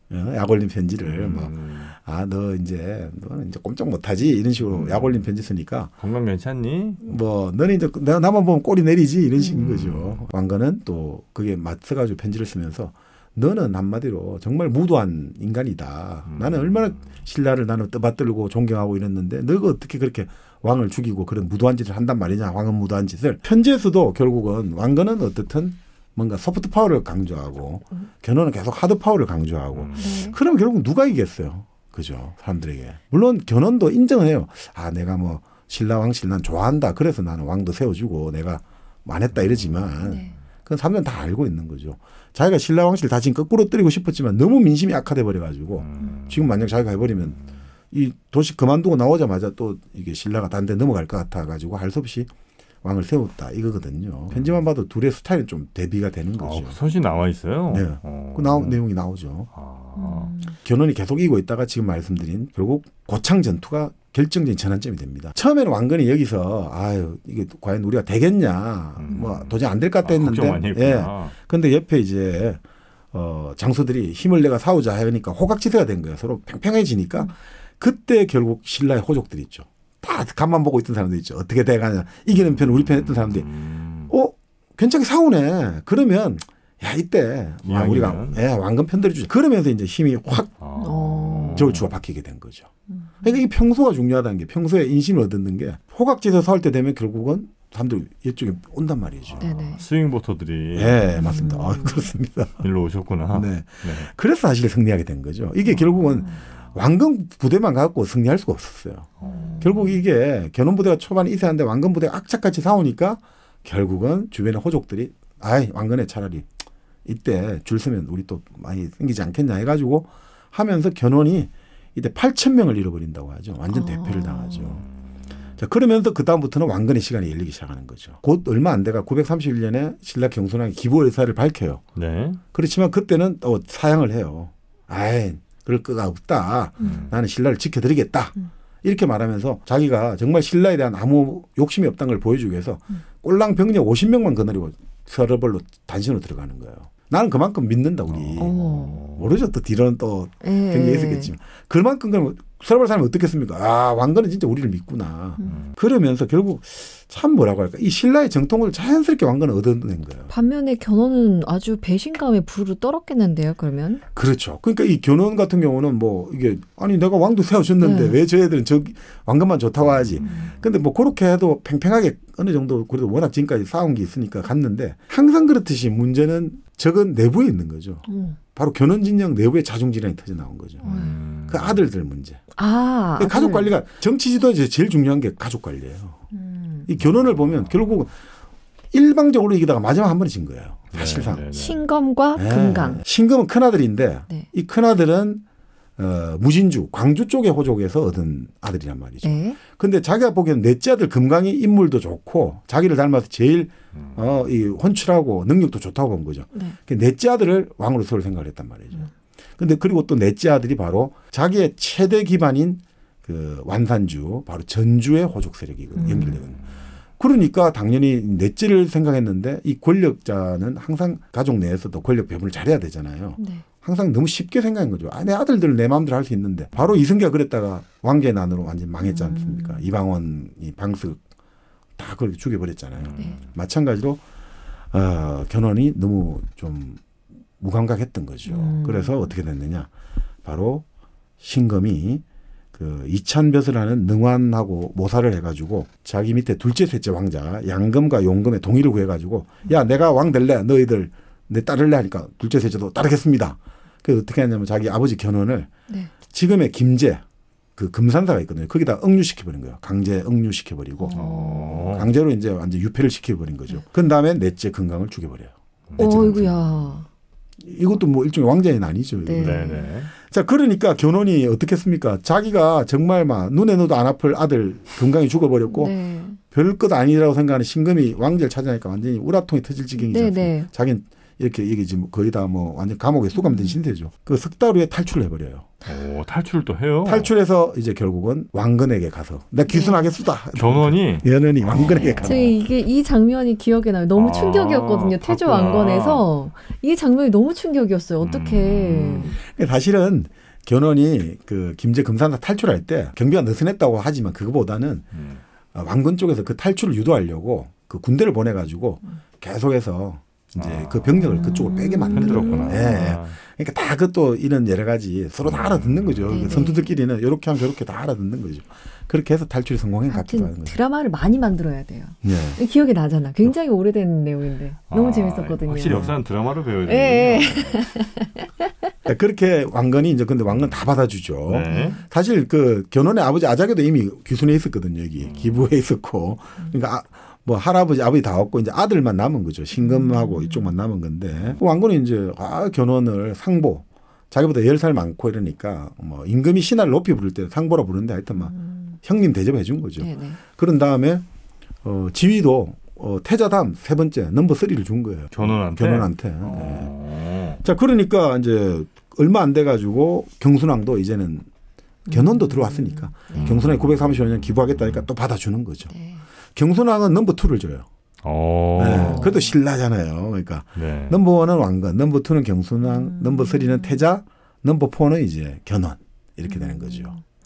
약 올린 편지를 음. 뭐, 아, 너 이제 너는 이제 꼼짝 못하지 이런 식으로 음. 약 올린 편지 쓰니까 건강 괜찮니? 뭐 너는 이제 내가 나만 보면 꼬리 내리지 이런 식인 음. 거죠. 왕건은 또 그게 맞서가지고 편지를 쓰면서 너는 한마디로 정말 무도한 인간이다. 음. 나는 얼마나 신라를 나는 떠받들고 존경하고 이랬는데 너가 어떻게 그렇게 왕을 죽이고 그런 무도한 짓을 한단 말이냐. 왕은 무도한 짓을. 편지에서도 결국은 왕건은 어떻든 뭔가 소프트 파워를 강조하고 음. 견훤은 계속 하드 파워를 강조하고 음. 네. 그러면 결국 누가 이겼어요. 그죠. 사람들에게. 물론 견훤도 인정을 해요. 아, 내가 뭐 신라 왕실 난 좋아한다. 그래서 나는 왕도 세워주고 내가 안 했다 이러지만 네. 그건 사람들은 다 알고 있는 거죠. 자기가 신라 왕실 다 지금 거꾸로 때리고 싶었지만 너무 민심이 악화돼 버려가지고 음. 지금 만약 자기가 해버리면 이 도시 그만두고 나오자마자 또 이게 신라가 딴 데 넘어갈 것 같아가지고 할 수 없이 왕을 세웠다 이거거든요. 편지만 봐도 둘의 스타일은 좀 대비가 되는 거죠. 어, 서시 나와 있어요? 네. 어. 그 나오, 내용이 나오죠. 아. 음. 견훤이 계속 이기고 있다가 지금 말씀드린 결국 고창 전투가 결정적인 전환점이 됩니다. 처음에는 왕건이 여기서 아유 이게 과연 우리가 되겠냐 음. 뭐 도저히 안 될 것 같다 했는데 아, 걱정 많이 했구나. 예. 근데 옆에 이제 어, 장수들이 힘을 내가 싸우자 하니까 호각지대가 된 거예요. 서로 팽팽해지니까 음. 그때 결국 신라의 호족들이 있죠. 다 간만 보고 있던 사람들 있죠. 어떻게 돼가냐. 이기는 편 우리 편 했던 사람들이 음. 어? 괜찮게 싸우네. 그러면 야 이때 와, 우리가 예, 왕건 편들어 주자. 그러면서 이제 힘이 확 아. 저울추가 바뀌게 된 거죠. 그러니까 이 평소가 중요하다는 게 평소에 인심을 얻는 게 호각지에서 싸울 때 되면 결국은 사람들이 이쪽에 온단 말이죠. 네네. 스윙보터들이. 네, 맞습니다. 음. 아, 그렇습니다. 일로 오셨구나. 네. 네. 그래서 사실 승리하게 된 거죠. 이게 결국은 왕건 부대만 갖고 승리할 수가 없었어요. 음. 결국 이게 견훤 부대가 초반에 이세하는데 왕건 부대가 악착같이 싸우니까 결국은 주변의 호족들이 아이 왕건에 차라리 이때 줄 서면 우리 또 많이 생기지 않겠냐 해가지고 하면서 견훤이 이때 팔천 명을 잃어버린다고 하죠. 완전 대패를 당하죠. 자, 그러면서 그다음부터는 왕건의 시간이 열리기 시작하는 거죠. 곧 얼마 안 돼가 구백삼십일 년에 신라 경손왕이 기보 의사를 밝혀요. 네. 그렇지만 그때는 또 사양을 해요. 아이, 그럴 거가 없다. 음. 나는 신라를 지켜드리겠다. 음. 이렇게 말하면서 자기가 정말 신라에 대한 아무 욕심이 없다는 걸 보여주기 위해서 음. 꼴랑 병력 오십 명만 거느리고 서러벌로 단신으로 들어가는 거예요. 나는 그만큼 믿는다 우리. 어. 모르죠. 또 뒤로는 또 경쟁이 있었겠지만. 그만큼 그러면 서러벌 사람이 어떻겠습니까? 아 왕건은 진짜 우리를 믿구나. 음. 그러면서 결국 참 뭐라고 할까. 이 신라의 정통을 자연스럽게 왕건은 얻어낸 거예요. 반면에 견훤은 아주 배신감에 부르르 떨었겠는데요. 그러면. 그렇죠. 그러니까 이 견훤 같은 경우는 뭐 이게 아니 내가 왕도 세워줬는데 네. 왜 저 애들은 저 왕건만 좋다고 하지. 음. 근데 뭐 그렇게 해도 팽팽하게 어느 정도 그래도 워낙 지금까지 싸운 게 있으니까 갔는데 항상 그렇듯이 문제는 적은 내부에 있는 거죠. 음. 바로 견훤 진영 내부에 자중질환이 터져 나온 거죠. 음. 그 아들들 문제. 아, 가족 관리가 정치 지도에 제일 중요한 게 가족 관리예요. 음. 이 견훤을 보면 결국 일방적으로 이기다가 마지막 한 번에 진 거예요. 사실상. 네, 네, 네. 신검과 네. 금강. 신검은 큰아들인데 네. 이 큰아들은 어, 무진주, 광주 쪽의 호족에서 얻은 아들이란 말이죠. 그런데 네. 자기가 보기에는 넷째 아들 금강이 인물도 좋고 자기를 닮아서 제일 음. 어, 이 혼출하고 능력도 좋다고 본 거죠. 네. 넷째 아들을 왕으로 세울 생각을 했단 말이죠. 그런데 음. 그리고 또 넷째 아들이 바로 자기의 최대 기반인 그 완산주, 바로 전주의 호족 세력이 음. 연결되거든요. 그러니까 당연히 넷째를 생각했는데 이 권력자는 항상 가족 내에서도 권력 배분을 잘해야 되잖아요. 네. 항상 너무 쉽게 생각한 거죠. 아, 내 아들들은 내 마음대로 할 수 있는데. 바로 이승기가 그랬다가 왕계난으로 완전 망했지 않습니까? 음. 이방원이 방석 다 그렇게 죽여버렸잖아요. 네. 마찬가지로 어, 견훤이 너무 좀 무감각했던 거죠. 음. 그래서 어떻게 됐느냐. 바로 신검이 그 이찬벼슬하는 능환하고 모사를 해가지고 자기 밑에 둘째 셋째 왕자 양검과 용검의 동의를 구해가지고 야 내가 왕 될래 너희들 내 따를래 하니까 둘째 셋째도 따르겠습니다. 그래서 어떻게 했냐면 자기 아버지 견훤을 네. 지금의 김제 그 금산사가 있거든요. 거기다 억류시켜버린 거예요. 강제 억류시켜버리고 어. 강제로 이제 완전 유폐를 시켜버린 거죠. 그 다음에 넷째 건강을 죽여버려요. 넷째 어이구야. 이것도 뭐 일종의 왕자인 아니죠. 네. 네네. 자, 그러니까 견훤이 어떻겠습니까? 자기가 정말 막 눈에 넣어도 안 아플 아들 건강이 죽어버렸고 네. 별것 아니라고 생각하는 신검이 왕자를 찾아내니까 완전히 우라통이 터질 지경이죠. 네, 네. 자기는 이렇게 이게 지금 거의 다 뭐 완전 감옥에 수감된 신세죠. 그 석 달 후에 탈출을 해버려요. 오, 탈출을 또 해요. 탈출해서 이제 결국은 왕건에게 가서 내가 귀순하겠수다. 견훤이 견훤이 왕건에게 가서. 제 이게 이 장면이 기억에 나요. 너무 아, 충격이었거든요. 태조 그렇구나. 왕건에서 이 장면이 너무 충격이었어요. 어떻게? 음. 사실은 견훤이 그 김제 금산사 탈출할 때 경비가 느슨했다고 하지만 그거보다는 음. 왕건 쪽에서 그 탈출을 유도하려고 그 군대를 보내가지고 계속해서 이제 아. 그 병력을 그쪽으로 빼게 만들어요. 흔들었구나. 예, 예. 그러니까 다 그것도 이런 여러 가지 서로 다 알아듣는 거죠. 네네. 그 선두들끼리는 이렇게 하면 저렇게 다 알아듣는 거죠. 그렇게 해서 탈출이 성공한 것 같기도 하는 하여튼 거죠. 드라마를 많이 만들어야 돼요. 네. 기억이 나잖아. 굉장히 오래된 내용인데 너무 아, 재밌었거든요. 확실히 역사는 드라마로 배워야 예, 되는군요. 그렇게 왕건이 이제 근데 왕건 다 받아주죠. 네. 사실 그 견훤의 아버지 아자개도 이미 귀순해 있었거든요. 여기 음. 기부해 있었고, 그러니까 아, 뭐 할아버지 아버지 다 없고 이제 아들만 남은 거죠. 신검하고 이쪽만 남은 건데 왕건이 이제 아 견훤을 상보, 자기보다 열 살 많고 이러니까 뭐 임금이 신하를 높이 부를 때 상보라 부르는데 하여튼 막 음. 형님 대접해 준 거죠. 네네. 그런 다음에 어, 지위도 어, 태자담 세 번째 넘버 쓰리를 준 거예요. 견훤한테. 견훤한테. 네. 어. 자, 그러니까 이제 얼마 안 돼가지고 경순왕도 이제는 견훤도 들어왔으니까 네. 경순왕이 구백삼십오 년 기부하겠다니까 또 받아주는 거죠. 네. 경순왕은 넘버 투를 줘요. 어. 네. 그래도 신라잖아요. 그러니까 네. 넘버 원은 왕건, 넘버 투는 경순왕, 음. 넘버 쓰리는 태자, 넘버 포는 이제 견훤 이렇게 되는 거죠.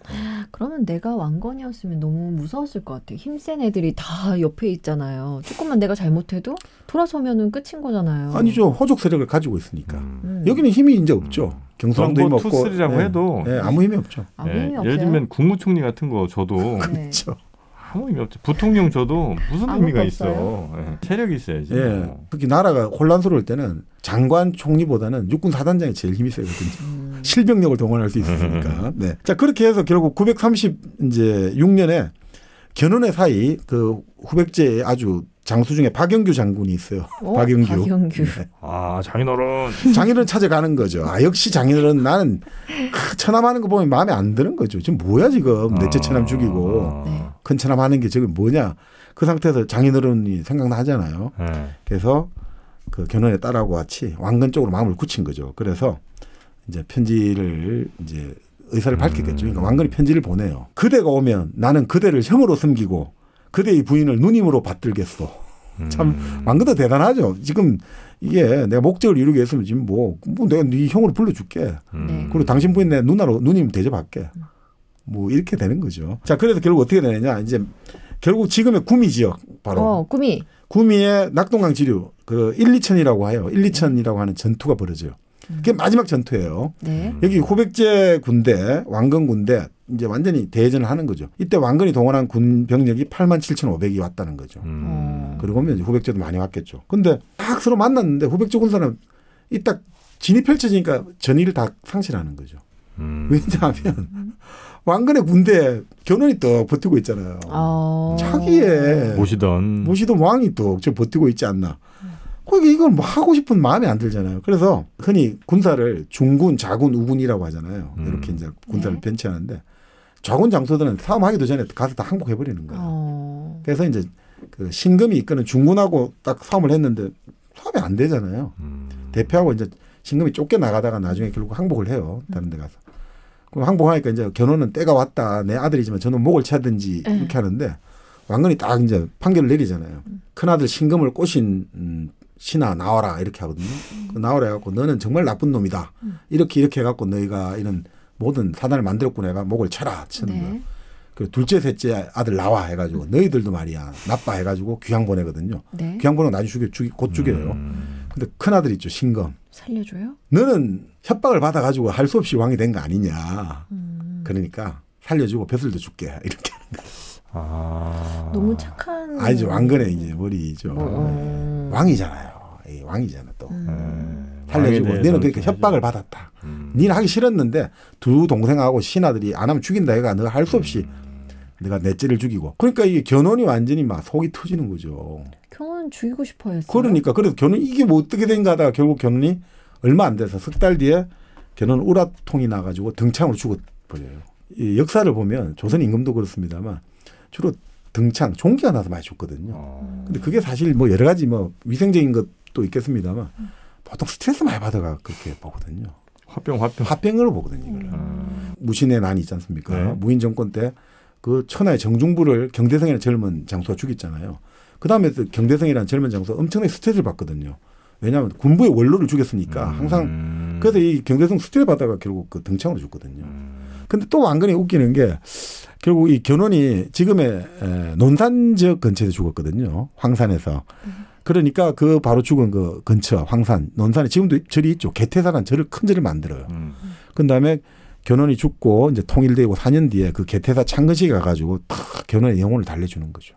그러면 내가 왕건이었으면 너무 무서웠을 것 같아요. 힘센 애들이 다 옆에 있잖아요. 조금만 내가 잘못해도 돌아서면은 끝인 거잖아요. 아니죠. 호족 세력을 가지고 있으니까. 음. 음. 여기는 힘이 이제 없죠. 경순왕도 힘 넘버 없고. 투, 쓰리라고 네. 해도 네, 아무 힘이 없죠. 아무 예, 힘이 예를 없어요. 들면 국무총리 같은 거 저도 네. 그렇죠. 아무 의미 없죠. 부통령 저도 무슨 아무것도 의미가 없어요. 있어. 예, 체력이 있어야지. 예. 뭐. 특히 나라가 혼란스러울 때는 장관 총리보다는 육군 사단장이 제일 힘이 세거든요. 음. 실병력을 동원할 수 있으니까. 네. 자, 그렇게 해서 결국 구백삼십육 년에 견훤의 사이 그 후백제의 아주 장수 중에 박영규 장군이 있어요. 어? 박영규. 박영규. 네. 아, 장인어른. 장인어른 찾아가는 거죠. 아, 역시 장인어른 나는 처남하는 거 보면 마음에 안 드는 거죠. 지금 뭐야 지금 넷째 처남 죽이고 네. 큰 처남 하는 게 지금 뭐냐. 그 상태에서 장인어른이 생각나잖아요. 네. 그래서 그 견훤의 딸하고 같이 왕건 쪽으로 마음을 굳힌 거죠. 그래서 이제 편지를 이제 의사를 밝혔겠죠. 그러니까 왕건이 편지를 보내요. 그대가 오면 나는 그대를 형으로 섬기고 그대의 부인을 누님으로 받들겠소. 참 음. 왕건도 대단하죠. 지금 이게 내가 목적을 이루기 위해서는 지금 뭐, 뭐 내가 네 형으로 불러줄게. 음. 네. 그리고 당신 부인 내 누나로 누님 대접할게. 뭐 이렇게 되는 거죠. 자, 그래서 결국 어떻게 되느냐. 이제 결국 지금의 구미 지역 바로 어, 구미. 구미의 낙동강 지류 그 일, 이천이라고 해요. 일, 이천이라고 하는 전투가 벌어져요. 그게 마지막 전투예요. 네. 여기 후백제 군대, 왕건 군대 이제 완전히 대전을 하는 거죠. 이때 왕건이 동원한 군 병력이 팔만 칠천오백이 왔다는 거죠. 음. 어. 그러고 보면 이제 후백제도 많이 왔겠죠. 근데 딱 서로 만났는데 후백제 군사는 이 딱 진이 펼쳐지니까 전의를 다 상실하는 거죠. 음. 왜냐하면 왕건의 군대에 견훤이 또 버티고 있잖아요. 어. 자기의 모시던 모시던 왕이 또 저 버티고 있지 않나. 그러니까 이걸 뭐 하고 싶은 마음이 안 들잖아요. 그래서 흔히 군사를 중군, 자군, 우군이라고 하잖아요. 음. 이렇게 이제 군사를 네. 변치하는데 좌군 장소들은 싸움하기도 전에 가서 다 항복해 버리는 거예요. 어. 그래서 이제 그 신금이 이끄는 중군하고 딱 싸움을 했는데 싸움이 안 되잖아요. 음. 대표하고 이제 신금이 쫓겨 나가다가 나중에 결국 항복을 해요. 다른 데 가서. 그럼 항복하니까 이제 견훤은 때가 왔다. 내 아들이지만 저는 목을 쳐야든지 네. 이렇게 하는데 왕건이 딱 이제 판결을 내리잖아요. 큰아들 신금을 꼬신 음, 신하 나와라 이렇게 하거든요. 그 나와라 해갖고 너는 정말 나쁜 놈이다. 이렇게 이렇게 해갖고 너희가 이런 모든 사단을 만들었고 내가 목을 쳐라 치는 거예요. 네. 그 둘째 셋째 아들 나와 해가지고 너희들도 말이야 나빠 해가지고 귀양 보내거든요. 네. 귀양 보내고 나중에 죽여, 죽이, 곧 죽여요. 음. 근데 큰아들 있죠 신검. 살려줘요? 너는 협박을 받아가지고 할 수 없이 왕이 된 거 아니냐. 음. 그러니까 살려주고 벼슬도 줄게 이렇게. 아. 너무 착한. 아니죠. 왕건의 이제 머리죠. 뭐, 어. 왕이잖아요. 이 왕이잖아 또. 음. 살려주고 왕에 너는 대해서는 그렇게 좀 협박을 하죠. 받았다. 음. 니는 하기 싫었는데 두 동생하고 신하들이 안 하면 죽인다. 얘가 너가 할 수 없이 음. 내가 넷째를 죽이고. 그러니까 이게 견훤이 완전히 막 속이 터지는 거죠. 견훤 죽이고 싶어 했어요. 그러니까 그래서 견훤 이게 뭐 어떻게 된가 하다가 결국 견훤이 얼마 안 돼서 석 달 뒤에 견훤 우라통이 나가지고 등창으로 죽어버려요. 이 역사를 보면 조선 임금도 그렇습니다만 주로 등창 종기가 나서 많이 죽거든요. 어. 근데 그게 사실 뭐 여러 가지 뭐 위생적인 것도 있겠습니다만 보통 스트레스 많이 받아가 그렇게 보거든요. 화병 화병. 화병으로 보거든요. 이거를. 음. 무신의 난이 있지 않습니까? 네. 무인 정권 때 그 천하의 정중부를 경대성이라는 젊은 장수가 죽였잖아요. 그 다음에 경대성이라는 젊은 장수가 엄청나게 스트레스를 받거든요. 왜냐하면 군부의 원로를 죽였으니까 항상 음. 그래서 이 경대성 스트레스 받다가 결국 그 등창으로 죽거든요. 음. 근데 또 왕건이 웃기는 게 결국 이 견훤이 지금의 에, 논산 지역 근처에서 죽었거든요. 황산에서. 그러니까 그 바로 죽은 그 근처 황산 논산에 지금도 절이 있죠. 개태사라는 절을 큰 절을 만들어요. 음. 그 다음에 견훤이 죽고 이제 통일되고 사 년 뒤에 그 개태사 창건식에 가가지고 탁 견훤의 영혼을 달래주는 거죠.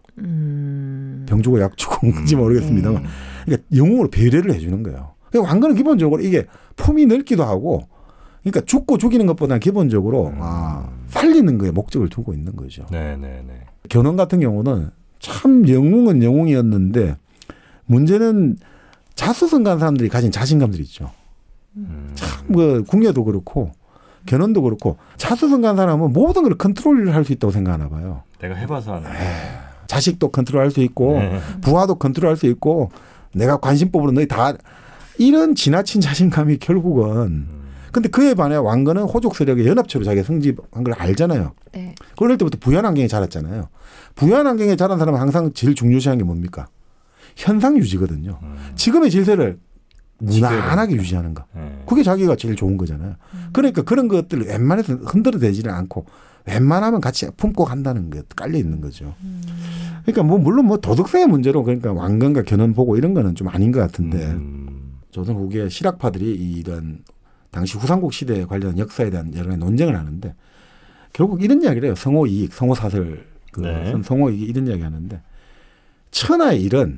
음. 병 주고 약 주고 뭔지 모르겠습니다만. 네. 그러니까 영웅으로 배려를 해주는 거예요. 그러니까 왕건은 기본적으로 이게 품이 넓기도 하고 그러니까 죽고 죽이는 것보다는 기본적으로 음. 아, 살리는 거에 목적을 두고 있는 거죠. 네네네. 견훤 같은 경우는 참 영웅은 영웅이었는데 문제는 자수성가한 사람들이 가진 자신감들이 있죠. 음. 참그 궁예도 그렇고 견훤도 그렇고 자수성가한 사람은 모든 걸 컨트롤할 수 있다고 생각하나 봐요. 내가 해봐서 하는. 자식도 컨트롤할 수 있고 네. 부하도 컨트롤할 수 있고 내가 관심법으로 너희 다 이런 지나친 자신감이 결국은 음. 근데 그에 반해 왕건은 호족 세력의 연합체로 자기가 성집한 걸 알잖아요. 네. 그럴 때부터 부연 환경에 자랐잖아요. 부연 환경에 자란 사람은 항상 제일 중요시한 게 뭡니까? 현상 유지거든요. 음. 지금의 질서를 무난하게 유지하는 거. 네. 그게 자기가 제일 좋은 거잖아요. 그러니까 그런 것들을 웬만해서 흔들어대지는 않고 웬만하면 같이 품고 간다는 게 깔려 있는 거죠. 그러니까 뭐 물론 뭐 도덕성의 문제로 그러니까 왕건과 견훤 보고 이런 거는 좀 아닌 것 같은데 음. 조선 후기의 실학파들이 이런 당시 후삼국 시대에 관련 역사에 대한 여러 가지 논쟁을 하는데 결국 이런 이야기를 해요. 성호 이익, 성호 사설 그 네. 성호 이익 이런 이야기 하는데 천하의 일은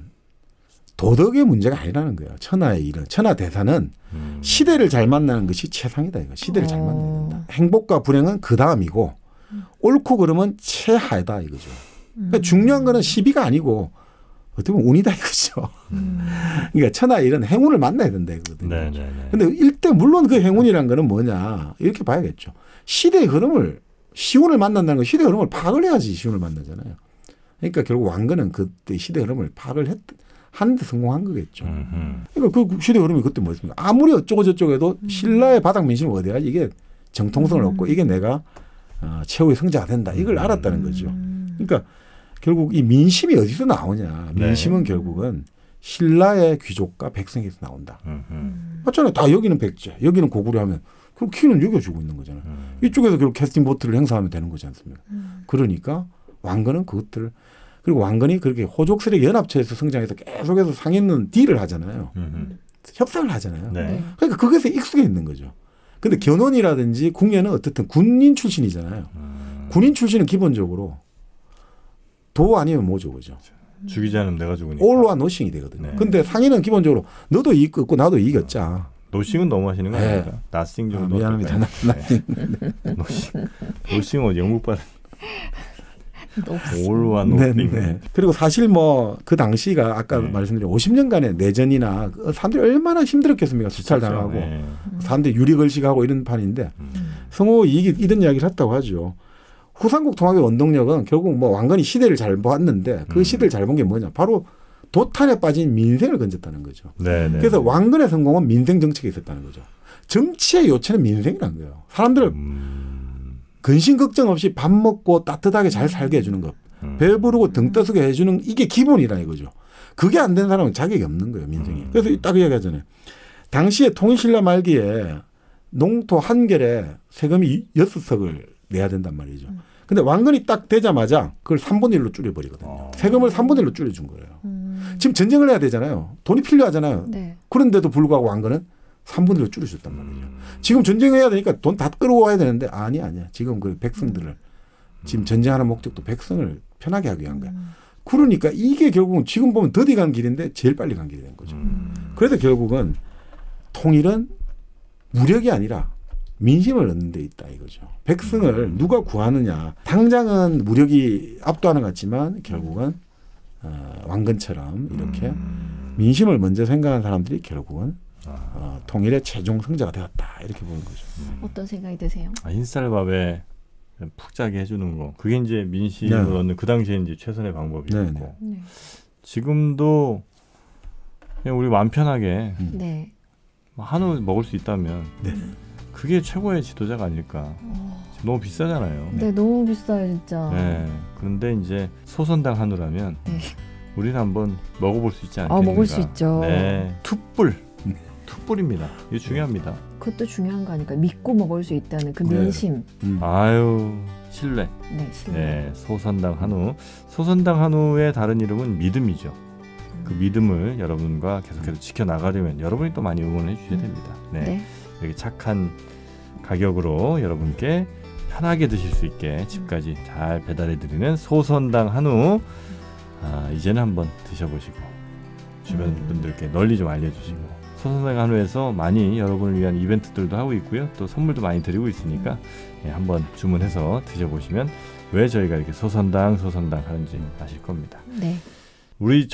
도덕의 문제가 아니라는 거예요. 천하의 일은 천하 대사는 음. 시대를 잘 만나는 것이 최상이다. 이거 시대를 잘 어. 만나야 된다. 행복과 불행은 그 다음이고 옳고 그름은 최하다 이거죠. 그러니까 중요한 거는 시비가 아니고 어떻게 보면 운이다 이거죠. 그러니까 천하의 일은 행운을 만나야 된다 이거거든요. 네네네. 근데 일대 물론 그 행운이란 거는 뭐냐 이렇게 봐야겠죠. 시대의 흐름을 시운을 만난다는 건 시대의 흐름을 파악을 해야지 시운을 만나잖아요. 그러니까 결국 왕건은 그때 시대의 흐름을 파악을 했, 하는데 성공한 거겠죠. 음흠. 그러니까 그 시대의 흐름이 그때 뭐였습니까? 아무리 어쩌고 저쩌고 해도 신라의 바닥 민심을 얻어야지 이게 정통성을 얻고 이게 내가 어, 최후의 성자가 된다. 이걸 알았다는 거죠. 그러니까 결국 이 민심이 어디서 나오냐. 민심은 네. 결국은 신라의 귀족과 백성에서 나온다. 음흠. 맞잖아요. 다 여기는 백제, 여기는 고구려 하면 그럼 키는 여겨주고 있는 거잖아요. 음. 이쪽에서 결국 캐스팅 보트를 행사하면 되는 거지 않습니까? 그러니까 왕건은 그것들을 그리고 왕건이 그렇게 호족세력 연합체에서 성장해서 계속해서 상인은 딜을 하잖아요. 음흠. 협상을 하잖아요. 네. 그러니까 그것에 익숙해 있는 거죠. 근데 견훤이라든지 궁예는 어쨌든 군인 출신이잖아요. 음. 군인 출신은 기본적으로 도 아니면 뭐죠, 그죠? 죽이지 않으면 내가 죽으니까. 올와 노싱이 되거든요. 네. 근데 상인은 기본적으로 너도 이익 얻고 나도 이익 얻자. 노싱은 너무 하시는 거 네. 아닙니까? 나싱 아, 정도. 미안합니다. 어떨까요? 네. 노싱. 노싱은 영국 발 올와 네, 노싱. 네. 그리고 사실 뭐 그 당시가 아까 네. 말씀드린 오십 년간의 내전이나 그 사람들이 얼마나 힘들었겠습니까? 수탈 당하고 네. 사람들이 유리걸식하고 이런 판인데 음. 성호 이익이 이런 이야기를 했다고 하죠. 후삼국 통합의 원동력은 결국 뭐 왕건이 시대를 잘 봤는데 그 음. 시대를 잘 본 게 뭐냐? 바로 도탄에 빠진 민생을 건졌다는 거죠. 네, 네. 그래서 왕건의 성공은 민생 정책에 있었다는 거죠. 정치의 요체는 민생이라는 거예요. 사람들을 음. 근심 걱정 없이 밥 먹고 따뜻하게 잘 살게 해주는 것. 음. 배부르고 등 떠쓰게 해주는 이게 기본이라 이거죠. 그게 안 된 사람은 자격이 없는 거예요. 민생이. 음. 그래서 딱 이야기하잖아요. 당시에 통일신라 말기에 농토 한 결에 세금이 여섯 석을 내야 된단 말이죠. 근데 왕건이 딱 되자마자 그걸 삼분의 일로 줄여버리거든요. 어. 세금을 삼분의 일로 줄여준 거예요. 음. 지금 전쟁을 해야 되잖아요. 돈이 필요하잖아요. 네. 그런데도 불구하고 왕건은 삼분의 일 줄여줬단 말이죠. 음. 지금 전쟁해야 되니까 돈 다 끌어와야 되는데 아니 아니야. 지금 그 백성들을 지금 전쟁하는 목적도 백성을 편하게 하기 위한 거야. 음. 그러니까 이게 결국은 지금 보면 더디 간 길인데 제일 빨리 간 길이 된 거죠. 음. 그래서 결국은 통일은 무력이 아니라 민심을 얻는 데 있다 이거죠. 백성을 누가 구하느냐. 당장은 무력이 압도하는 것 같지만 결국은 어, 왕건처럼 이렇게 음. 민심을 먼저 생각하는 사람들이 결국은 아. 어, 통일의 최종 승자가 되었다 이렇게 보는 거죠. 음. 어떤 생각이 드세요? 아, 흰쌀밥에 푹 짜게 해주는 거. 그게 이제 민심을 네. 얻는 그 당시에 이제 최선의 방법이었고 네, 네. 네. 지금도 그냥 우리 마음 편하게 음. 네. 한우 먹을 수 있다면 네. 그게 최고의 지도자가 아닐까. 어, 지금 너무 비싸잖아요. 네, 너무 비싸요 진짜. 네. 그런데 이제 소선당 한우라면 네. 우리는 한번 먹어볼 수 있지 아, 않겠는가. 먹을 수 있죠. 네. 툭불. 음. 툭불입니다. 이게 중요합니다. 그것도 중요한 거 아닐까? 믿고 먹을 수 있다는 그 네. 민심. 음. 아유 신뢰. 네, 신뢰. 네. 소선당 한우. 소선당 한우의 다른 이름은 믿음이죠. 그 믿음을 여러분과 계속해서 지켜나가려면 여러분이 또 많이 응원해 주셔야 됩니다. 네. 네. 이렇게 착한 가격으로 여러분께 편하게 드실 수 있게 집까지 잘 배달해 드리는 소선당 한우. 아, 이제는 한번 드셔보시고 주변 음. 분들께 널리 좀 알려주시고 소선당 한우에서 많이 여러분을 위한 이벤트들도 하고 있고요. 또 선물도 많이 드리고 있으니까 예, 한번 주문해서 드셔보시면 왜 저희가 이렇게 소선당 소선당 하는지 아실 겁니다. 네. 우리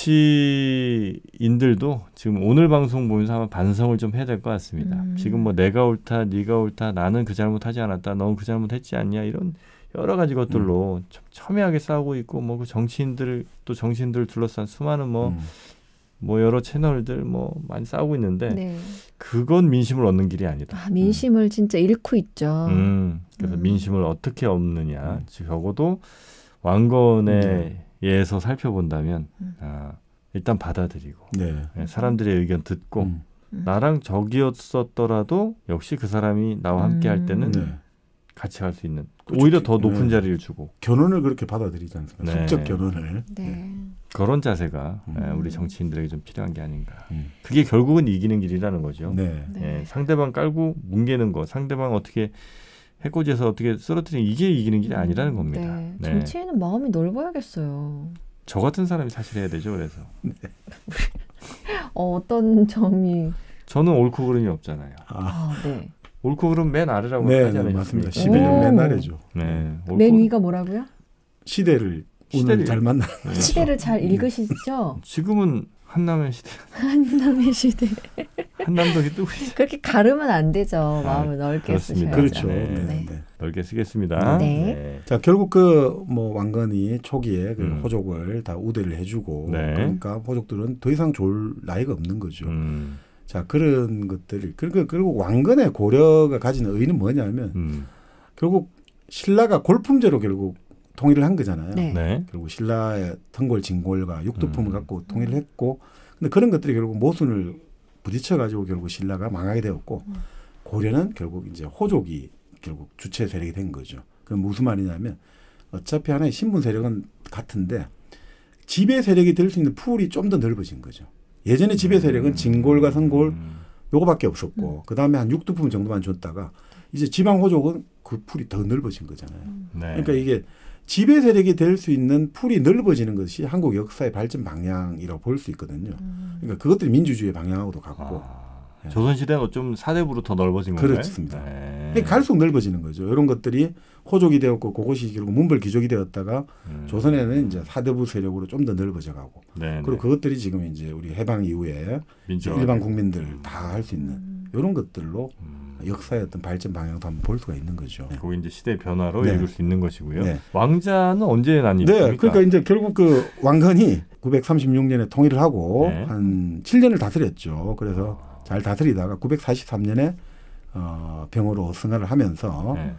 정치인들도 지금 오늘 방송 보면서 아마 반성을 좀 해야 될 것 같습니다. 음. 지금 뭐 내가 옳다, 네가 옳다, 나는 그 잘못하지 않았다, 넌 그 잘못했지 않냐 이런 여러 가지 것들로 음. 참 첨예하게 싸우고 있고 뭐 그 정치인들 또 정치인들 둘러싼 수많은 뭐 음. 뭐 여러 채널들 뭐 많이 싸우고 있는데 네. 그건 민심을 얻는 길이 아니다. 아, 민심을 진짜 잃고 있죠. 음, 그래서 음. 민심을 어떻게 얻느냐, 음. 적어도 왕건에 의해서 살펴본다면 음. 아, 일단 받아들이고 네. 예, 사람들의 의견 듣고 음. 음. 나랑 적이었었더라도 역시 그 사람이 나와 함께 할 때는 네. 같이 갈 수 있는 그렇죠. 오히려 더 높은 네. 자리를 주고 견혼을 그렇게 받아들이지 않습니까? 네. 숙적 견혼을. 네. 그런 자세가 음. 예, 우리 정치인들에게 좀 필요한 게 아닌가. 음. 그게 결국은 이기는 길이라는 거죠. 네. 네. 예, 상대방 깔고 뭉개는 거, 상대방 어떻게 해코지해서 어떻게 쓰러뜨리는 이게 이기는 길이 아니라는 겁니다. 네. 네. 정치인은 마음이 넓어야겠어요. 저 같은 사람이 사실 해야 되죠. 그래서 어, 어떤 점이 저는 옳고 그름이 없잖아요. 아, 아, 네. 옳고 그름 맨 아래라고 네, 하지 네, 않으셨습니까? 맞습니다. 오. 십일 년 맨 아래죠. 네, 옳고 맨 위가 뭐라고요? 시대를 시대를- 오늘 잘 만나. 네. 시대를 잘 읽으시죠? 지금은 한남의 시대, 한남의 시대. 한남동이 뜨고 있어요. 그렇게 가르면 안 되죠. 마음을 넓게 그렇습니다. 쓰셔야죠. 그렇죠. 네. 네. 네. 네. 넓게 쓰겠습니다. 네. 자, 결국 그 뭐 왕건이 초기에 그 음. 호족을 다 우대를 해주고 네. 그러니까 호족들은 더 이상 좋을 나이가 없는 거죠. 음, 자, 그런 것들이 그리고 그리고 왕건의 고려가 가지는 의의는 뭐냐면 음, 결국 신라가 골품제로 결국 통일을 한 거잖아요. 네. 네. 결국 신라의藤골, 진골과 육두품을 음. 갖고 통일을 했고, 근데 그런 것들이 결국 모순을 부딪혀 가지고 결국 신라가 망하게 되었고, 음. 고려는 결국 이제 호족이 결국 주체 세력이 된 거죠. 그건 무슨 말이냐면 어차피 하나의 신분 세력은 같은데 지배 세력이 될 수 있는 풀이 좀 더 넓어진 거죠. 예전에 지배 세력은 진골과 성골 음, 요거밖에 없었고, 그 다음에 한 육두품 정도만 줬다가 이제 지방 호족은 그 풀이 더 넓어진 거잖아요. 네. 그러니까 이게 지배 세력이 될 수 있는 풀이 넓어지는 것이 한국 역사의 발전 방향이라고 볼 수 있거든요. 음. 그러니까 그것들이 민주주의 방향하고도 같고 아, 조선시대는 좀 사대부로 더 넓어진 건가요? 그렇습니다. 네. 그러니까 갈수록 넓어지는 거죠. 이런 것들이 호족이 되었고 그것이 결국 문벌 귀족이 되었다가 음, 조선에는 이제 사대부 세력으로 좀 더 넓어져 가고 네, 그리고 네. 그것들이 지금 이제 우리 해방 이후에 민주화. 일반 국민들 다 할 수 있는 음. 이런 것들로 음, 역사의 어떤 발전 방향도 한번 볼 수가 있는 거죠. 거기 이제 시대 변화로 네. 읽을 수 있는 것이고요. 네. 왕자는 언제 나뉩니까? 네, 그러니까 이제 결국 그 왕건이 구백삼십육 년에 통일을 하고 네. 한 칠 년을 다스렸죠. 그래서 잘 다스리다가 구백사십삼 년에 어, 병으로 승하를 하면서 네.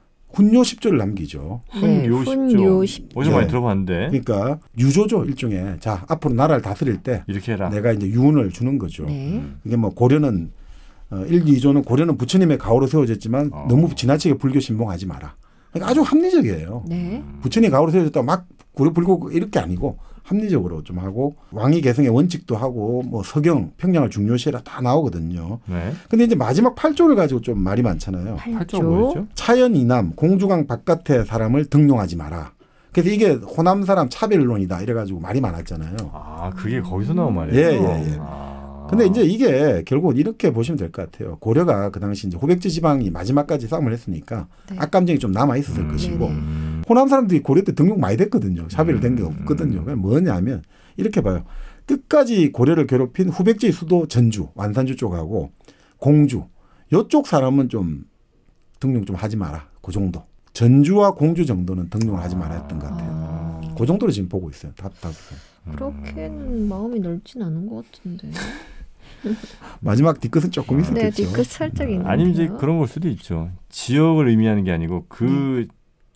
훈요 십 조를 남기죠. 네, 훈요 십조. 훈요 십 조. 어디서 네. 많이 들어봤는데 그러니까 유조죠, 일종의. 자, 앞으로 나라를 다스릴 때 이렇게 해라. 내가 이제 유언을 주는 거죠. 네. 음. 이게 뭐 고려는 어, 일, 이조는 고려는 부처님의 가오로 세워졌지만 어. 너무 지나치게 불교 신봉하지 마라. 그러니까 아주 합리적이에요. 네. 부처님 가오로 세워졌다 막 구려 불고 이렇게 아니고 합리적으로 좀 하고 왕위 계승의 원칙도 하고 뭐 서경 평양을 중요시해라 다 나오거든요. 네. 근데 이제 마지막 팔 조를 가지고 좀 말이 많잖아요. 팔 조 뭐였죠? 차연 이남 공주강 바깥의 사람을 등용하지 마라. 그래서 이게 호남 사람 차별론이다 이래가지고 말이 많았잖아요. 아 그게 거기서 나온 말이에요. 예, 예, 예. 아. 근데 이제 이게 결국 이렇게 보시면 될 것 같아요. 고려가 그 당시 이제 호백제 지방이 마지막까지 싸움을 했으니까 네. 악감정이 좀 남아 있었을 음. 것이고 네네. 호남 사람들이 고려 때 등록 많이 됐거든요. 차별된 게 음. 없거든요. 그게 뭐냐면 이렇게 봐요. 끝까지 고려를 괴롭힌 후백제의 수도 전주, 완산주 쪽하고 공주 이쪽 사람은 좀 등록 좀 하지 마라. 그 정도. 전주와 공주 정도는 등록을 하지 말아야 했던 것 같아요. 아, 그 정도로 지금 보고 있어요. 다, 다. 그렇게는 마음이 넓진 않은 것 같은데. 마지막 뒤끝은 조금 네, 있었겠죠. 뒤끝 살짝 있는데요. 아니면 이제 그런 걸 수도 있죠. 지역을 의미하는 게 아니고 그의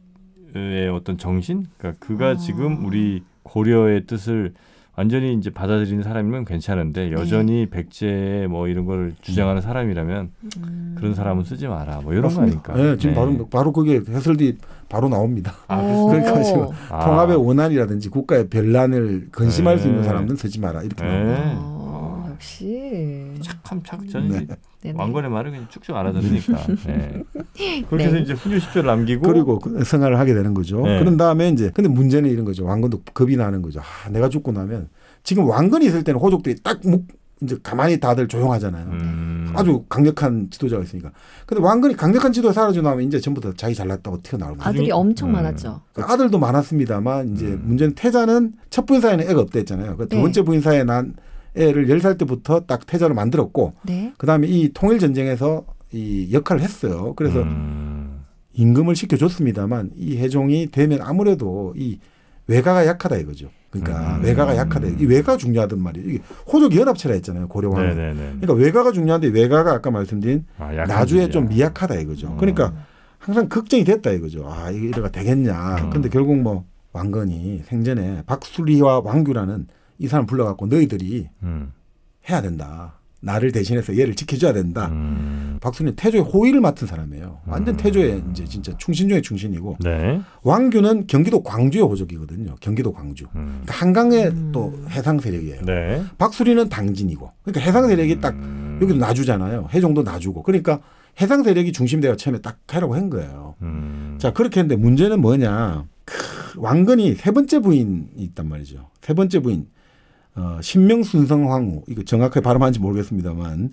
어떤 정신, 그러니까 그가 아. 지금 우리 고려의 뜻을 완전히 이제 받아들이는 사람이면 괜찮은데 여전히 백제 뭐 이런 걸 주장하는 사람이라면 음. 그런 사람은 쓰지 마라. 뭐 이런 맞습니다. 거 아닐까? 네, 지금 바로 바로 그게 해설이 바로 나옵니다. 아, 오. 그러니까 지금 아. 통합의 원한이라든지 국가의 변란을 근심할 수 있는 네. 사람들은 쓰지 마라 이렇게 네. 나옵니다. 아, 역시. 착함 착 저는 네. 이제 네네. 왕건의 말을 그냥 쭉쭉 알아들으니까. 네. 그렇게 해서 네. 이제 훈유 십 조를 남기고 그리고 그 생활을 하게 되는 거죠. 네. 그런 다음에 이제 근데 문제는 이런 거죠. 왕건도 겁이 나는 거죠. 아, 내가 죽고 나면 지금 왕건이 있을 때는 호족들이 딱 묵, 이제 가만히 다들 조용하잖아요. 음. 아주 강력한 지도자가 있으니까. 근데 왕건이 강력한 지도자 사라지고 나면 이제 전부 다 자기 잘났다고 튀어나오고. 아들이 엄청 음. 많았죠. 그 아들도 많았습니다만 이제 음. 문제는 태자는 첫 부인 사이에는 애가 없댔잖아요. 그 두 네. 번째 부인 사이에 난 애를 열 살 때부터 딱 태자로 만들었고 네. 그다음에 이 통일 전쟁에서 이 역할을 했어요. 그래서 음. 임금을 시켜줬습니다만 이 해종이 되면 아무래도 이 외가가 약하다 이거죠. 그러니까 음. 외가가 약하다. 이 외가가 중요하단 말이에요. 이게 호족 연합체라 했잖아요. 고려왕은. 네네네. 그러니까 외가가 중요한데 외가가 아까 말씀드린 아, 약한 나주에 분이야. 좀 미약하다 이거죠. 음. 그러니까 항상 걱정이 됐다 이거죠. 아 이게 이래가 되겠냐. 음. 근데 결국 뭐 왕건이 생전에 박수리와 왕규라는 이 사람 불러갖고 너희들이 음. 해야 된다. 나를 대신해서 얘를 지켜줘야 된다. 음. 박수리는 태조의 호의를 맡은 사람이에요. 완전 음. 태조의 이제 진짜 충신 중의 충신이고 네. 왕규는 경기도 광주의 호족이거든요. 경기도 광주. 음. 그러니까 한강의 음. 또 해상 세력이에요. 네. 박수리는 당진이고. 그러니까 해상 세력이 딱 음. 여기도 나주잖아요. 해종도 나주고. 그러니까 해상 세력이 중심되어 처음에 딱 하라고 한 거예요. 음. 자 그렇게 했는데 문제는 뭐냐. 크, 왕건이 세 번째 부인이 있단 말이죠. 세 번째 부인. 어, 신명순성황후. 이거 정확하게 발음하는지 모르겠습니다만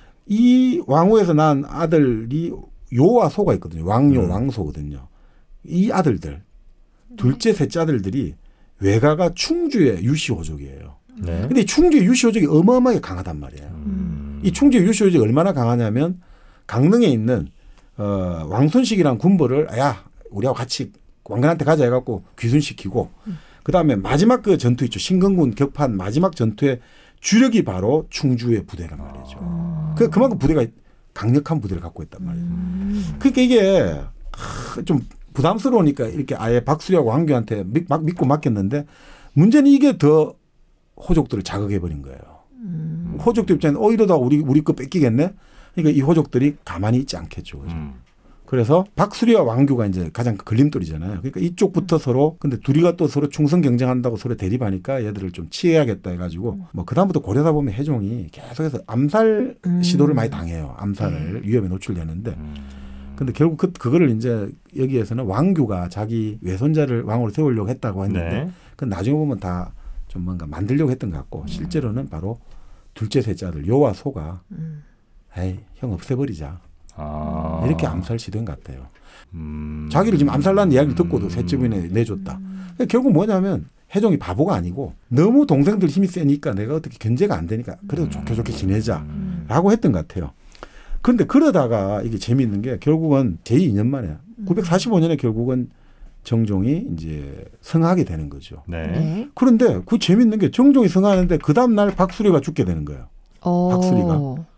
이 왕후에서 난 아들이 요와 소가 있거든요. 왕요, 음. 왕소거든요. 이 아들들 둘째, 셋째 아들들이 외가가 충주의 유시호족이에요. 네. 근데 이 충주의 유시호족이 어마어마하게 강하단 말이에요. 음. 이 충주의 유시호족이 얼마나 강하냐면 강릉에 있는 어, 왕손식이라는 군벌을 야 우리하고 같이 왕건한테 가자 해갖고 귀순시키고 음. 그다음에 마지막 그 전투 있죠. 신건군 격판 마지막 전투의 주력이 바로 충주의 부대란 말이죠. 음. 그 그만큼 부대가 강력한 부대를 갖고 있단 말이에요. 음. 그러니까 이게 좀 부담스러우니까 이렇게 아예 박수리하고 왕규한테 막 믿고 맡겼는데 문제는 이게 더 호족들을 자극해 버린 거예요. 음. 호족들 입장에는 어 이러다 우리 우리 거 뺏기겠네. 그러니까 이 호족들이 가만히 있지 않겠죠. 그죠? 음. 그래서 박수리와 왕규가 이제 가장 걸림돌이잖아요. 그러니까 이쪽부터 서로 근데 둘이가 또 서로 충성 경쟁한다고 서로 대립하니까 얘들을 좀 치해야겠다 해가지고 뭐 그다음부터 고려다 보면 해종이 계속해서 암살 음. 시도를 많이 당해요. 암살을 위협에 노출되는데 음. 근데 결국 그, 그거를 이제 여기에서는 왕규가 자기 외손자를 왕으로 세우려고 했다고 했는데 네. 그 나중에 보면 다 좀 뭔가 만들려고 했던 것 같고 실제로는 바로 둘째 셋째 아들 요와 소가 음. 에이 형 없애버리자 아. 이렇게 암살 시도인 것 같아요. 음. 자기를 지금 암살라는 이야기를 듣고도 셋째 부인에 내줬다. 그러니까 결국 뭐냐면 해종이 바보가 아니고 너무 동생들 힘이 세니까 내가 어떻게 견제가 안 되니까 그래도 좋게 좋게 지내자라고 했던 것 같아요. 그런데 그러다가 이게 재미있는 게 결국은 제이 이 년 만에 구백사십오 년에 결국은 정종이 이제 성하게 되는 거죠. 네. 네. 그런데 그 재미있는 게 정종이 성하는데 그 다음 날 박수리가 죽게 되는 거예요. 어. 박수리가.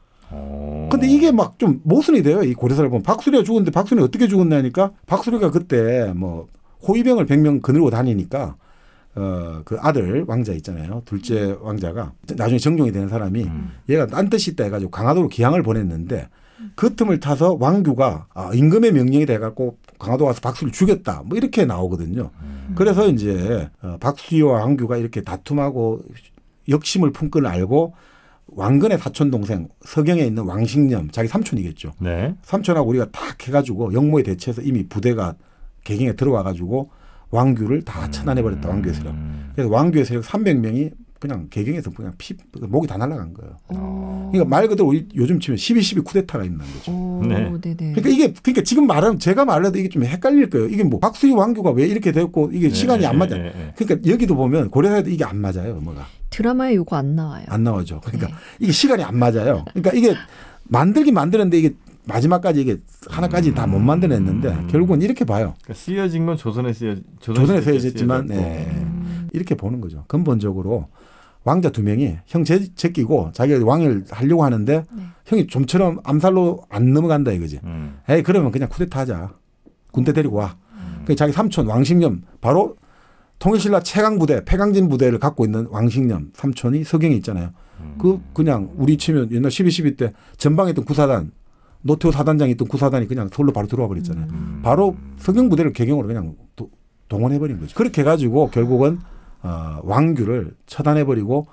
어. 근데 이게 막 좀 모순이 돼요. 이 고려사를 보면 박수리가 죽었는데 박수리 어떻게 죽었냐니까 박수리가 그때 뭐 호위병을 백 명 거느리고 다니니까 어, 그 아들 왕자 있잖아요. 둘째 왕자가 나중에 정종이 되는 사람이 음. 얘가 딴 뜻이 있다 해가지고 강화도로 기항을 보냈는데 그 틈을 타서 왕규가 아, 임금의 명령이 돼갖고 강화도 가서 박수를 죽였다. 뭐 이렇게 나오거든요. 음. 그래서 이제 어, 박수리와 왕규가 이렇게 다툼하고 역심을 품건 알고 왕건의 사촌 동생 서경에 있는 왕식념 자기 삼촌이겠죠. 네. 삼촌하고 우리가 탁 해가지고 영모에 대체해서 이미 부대가 개경에 들어와가지고 왕규를 다 처단해버렸다. 왕규의 세력. 그래서 왕규의 세력 삼백 명이 그냥 개경에서 그냥 피 목이 다 날아간 거예요. 오. 그러니까 말 그대로 우리 요즘 치면 십이 십이 쿠데타가 있는 거죠. 오, 네. 네네. 그러니까 이게 그러니까 지금 말하면 제가 말해도 이게 좀 헷갈릴 거예요. 이게 뭐 박수리 왕규가 왜 이렇게 됐고 이게 네, 시간이 네, 안 맞아. 네, 네. 그러니까 여기도 보면 고려사에도 이게 안 맞아요. 뭐가 드라마에 요거 안 나와요. 안 나오죠. 그러니까 네. 이게 시간이 안 맞아요. 그러니까 이게 만들긴 만드는데 이게 마지막까지 이게 하나까지 다 못 만들어냈는데 음. 결국은 이렇게 봐요. 그러니까 쓰여진 건 조선에 쓰여 조선에 쓰여졌지만 쓰여졌고. 네. 음. 이렇게 보는 거죠. 근본적으로 왕자 두 명이 형 제, 제끼고 자기가 왕을 하려고 하는데 네. 형이 좀처럼 암살로 안 넘어간다 이거지. 음. 에이 그러면 그냥 쿠데타 하자. 군대 데리고 와. 음. 그 자기 삼촌 왕식념 바로 통일신라 최강 부대 패강진 부대를 갖고 있는 왕식념 삼촌이 서경에 있잖아요. 음. 그 그냥 우리 치면 옛날 십이 십이 때 전방에 있던 구사단 노태우 사단장이 있던 구사단이 그냥 서울로 바로 들어와 버렸잖아요. 음. 바로 서경 부대를 개경으로 그냥 도, 동원해버린 거죠. 그렇게 해가지고 결국은 어, 왕규를 처단해버리고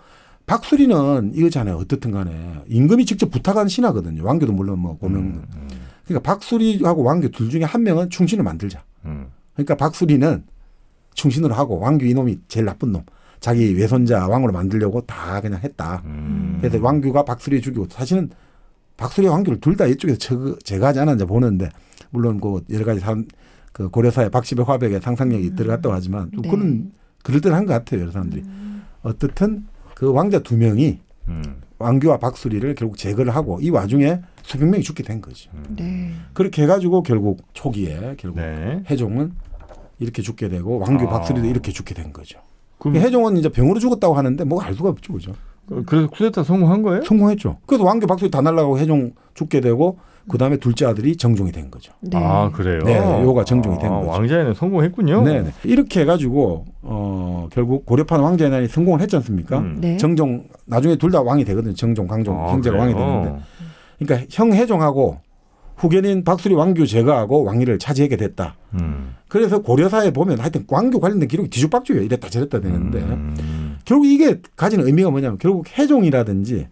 박수리는 이거잖아요. 어떻든 간에 임금이 직접 부탁한 신하거든요. 왕규도 물론 뭐 고명. 음. 음. 그러니까 박수리하고 왕규 둘 중에 한 명은 충신을 만들자. 음. 그러니까 박수리는 충신으로 하고 왕규 이놈이 제일 나쁜 놈. 자기 외손자 왕으로 만들려고 다 그냥 했다. 음. 그래서 왕규가 박수리 죽이고 사실은 박수리와 왕규를 둘 다 이쪽에서 저, 제거하지 않았는지 보는데 물론 그 여러 가지 사람 그 고려사의 박씨배 화백의 상상력이 음. 들어갔다고 하지만 네. 그거는 그럴듯한 것 같아요. 여러 사람들이. 음. 어떻든 그 왕자 두 명이 음. 왕규와 박수리를 결국 제거를 하고 이 와중에 수백 명이 죽게 된 거죠. 네. 그렇게 해가지고 결국 초기에 결국 네. 해종은 이렇게 죽게 되고 왕규 아. 박수리도 이렇게 죽게 된 거죠. 그럼 해종은 이제 병으로 죽었다고 하는데 뭐 알 수가 없죠, 그죠? 그래서 쿠데타 성공한 거예요? 성공했죠. 그래서 왕규 박수리 다 날라가고 해종 죽게 되고 그 다음에 둘째 아들이 정종이 된 거죠. 네. 아 그래요? 네, 요가 정종이 된 아, 거죠. 왕자에는 성공했군요. 네, 네. 이렇게 해가지고 어, 결국 고려판 왕자의 난이 성공을 했지 않습니까? 음. 네. 정종 나중에 둘 다 왕이 되거든요. 정종, 강종 아, 형제가 그래요? 왕이 되는데, 그러니까 형 해종하고 후견인 박수리 왕규 제거하고 왕위를 차지하게 됐다. 음. 그래서 고려사에 보면 하여튼 왕규 관련된 기록이 뒤죽박죽이에요. 이랬다 저랬다 되는데 음. 결국 이게 가지는 의미가 뭐냐면 결국 해종이라든지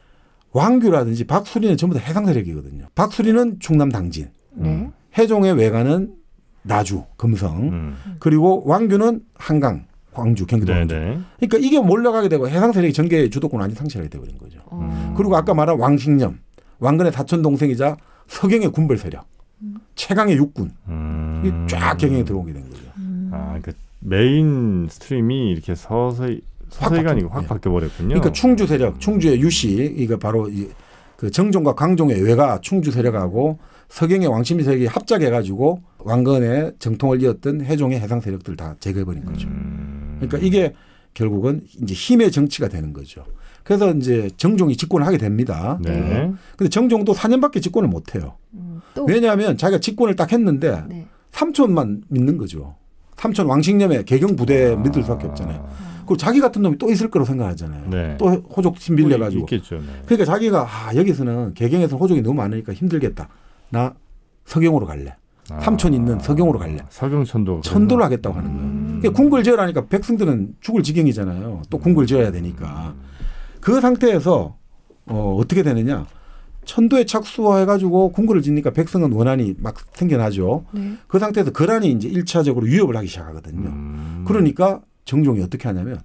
왕규라든지 박수리는 전부 다 해상 세력이거든요. 박수리는 충남 당진, 네. 해종의 외가는 나주, 금성, 음. 그리고 왕규는 한강, 광주, 경기도 네, 광주. 네. 그러니까 이게 몰려가게 되고 해상 세력이 전개 주도권 완전 상실하게 돼버린 거죠. 어. 그리고 아까 말한 왕식념, 왕건의 사촌 동생이자 서경의 군벌 세력, 최강의 육군, 음. 이게 쫙 경영에 들어오게 된 거죠. 음. 아, 그 메인 스트림이 이렇게 서서히 서서히가 바뀌- 아니고 확 예. 바뀌어 버렸군요. 그러니까 충주 세력, 충주의 유씨, 이거 바로 이, 그 정종과 강종의 외가 충주 세력하고 서경의 왕심리 세력이 합작해가지고 왕건의 정통을 이었던 해종의 해상 세력들 다 제거해버린 거죠. 음. 그러니까 이게 결국은 이제 힘의 정치가 되는 거죠. 그래서 이제 정종이 집권을 하게 됩니다. 네. 근데 정종도 사 년밖에 집권을 못 해요. 음, 또 왜냐하면 자기가 집권을 딱 했는데 네. 삼촌만 믿는 거죠. 삼촌 왕식념의 개경 부대에 믿을 수밖에 없잖아요. 그리고 자기 같은 놈이 또 있을 거라고 생각하잖아요. 네. 또 호족 심 빌려가지고. 있겠죠. 네. 그러니까 자기가 아, 여기서는 개경에서 호족이 너무 많으니까 힘들겠다. 나 서경으로 갈래. 아. 삼촌 있는 서경으로 갈래. 서경천도 천도를 하겠다고 하는 거예요. 음. 그러니까 궁궐 지으라니까 백성들은 죽을 지경이잖아요. 또 궁궐 지어야 되니까. 그 상태에서 어, 어떻게 되느냐. 천도에 착수해가지고 궁궐을 짓니까 백성은 원한이 막 생겨나죠. 네. 그 상태에서 거란이 이제 일차적으로 위협을 하기 시작하거든요. 음. 그러니까 정종이 어떻게 하냐면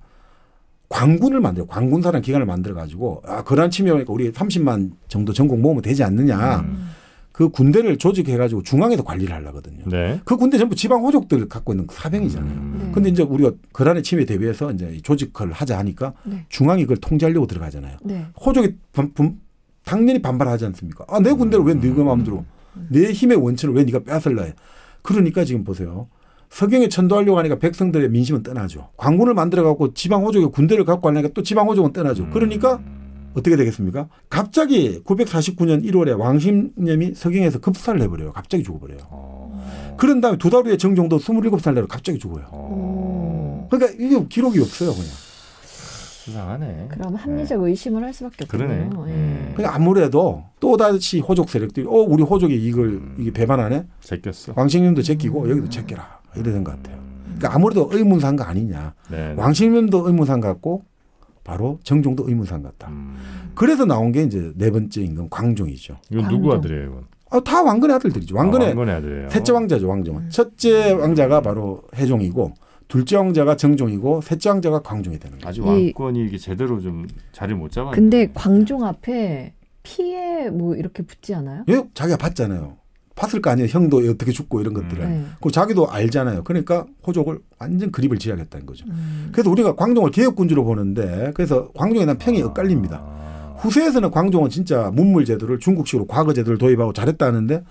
관군을 만들어 관군사라는 기관을 만들어 가지고 아, 거란 침해오니까 우리 삼십만 정도 전국 모으면 되지 않느냐. 음. 그 군대를 조직해 가지고 중앙에서 관리를 하려거든요. 네. 그 군대 전부 지방 호족들 갖고 있는 사병이잖아요. 음. 네. 근데 이제 우리가 거란의 침해에 대비해서 이제 조직을 하자 하니까 네. 중앙이 그걸 통제하려고 들어가잖아요. 네. 호족이 반, 분, 당연히 반발하지 않습니까? 아, 내 군대를 왜 네가 마음대로 내 힘의 원천을 왜 네가 뺏을라 해. 그러니까 지금 보세요. 서경에 천도하려고 하니까 백성들의 민심은 떠나죠. 관군을 만들어 갖고 지방 호족의 군대를 갖고 하니까 또 지방 호족은 떠나죠. 그러니까 어떻게 되겠습니까? 갑자기 구백사십구 년 일월에 왕심념이 서경에서 급사를 해버려요. 갑자기 죽어버려요. 어. 그런 다음에 두 달 후에 정종도 스물일곱 살 내로 갑자기 죽어요. 어. 그러니까 이게 기록이 없어요. 그냥. 수상하네. 그럼 합리적 의심을 할 수밖에 그러네. 없네요. 예. 음. 그러니까 아무래도 또다시 호족 세력들이 어 우리 호족이 이걸 음. 이게 배반하네. 제꼈어. 왕십년도 제끼고 여기도 제껴라 이러는 것 같아요. 그러니까 아무래도 의문사가 아니냐. 네. 왕십년도 의문사 같고 바로 정종도 의문사 같다. 음. 그래서 나온 게 이제 네 번째 임금 광종이죠. 이건 광종. 누구 아들이에요, 이건? 아, 다 왕건의 아들들이죠. 왕건의, 아, 왕건의 아들이에요. 셋째 왕자죠, 왕종은. 첫째 왕자가 바로 해종이고, 둘째 왕자가 정종이고, 셋째 왕자가 광종이 되는 거죠. 아직 이- 왕권이 이게 제대로 좀 자리 못 잡았네. 근데 광종 앞에 피해 뭐 이렇게 붙지 않아요? 왜 자기가 봤잖아요. 봤을 거 아니에요. 형도 어떻게 죽고 이런 것들을. 네. 그리고 자기도 알잖아요. 그러니까 호족을 완전 그립을 지어야겠다는 거죠. 음. 그래서 우리가 광종을 개혁군주로 보는데, 그래서 광종에 대한 평이 엇갈립니다. 아. 후세에서는 광종은 진짜 문물 제도를 중국식으로 과거 제도를 도입하고 잘했다는데,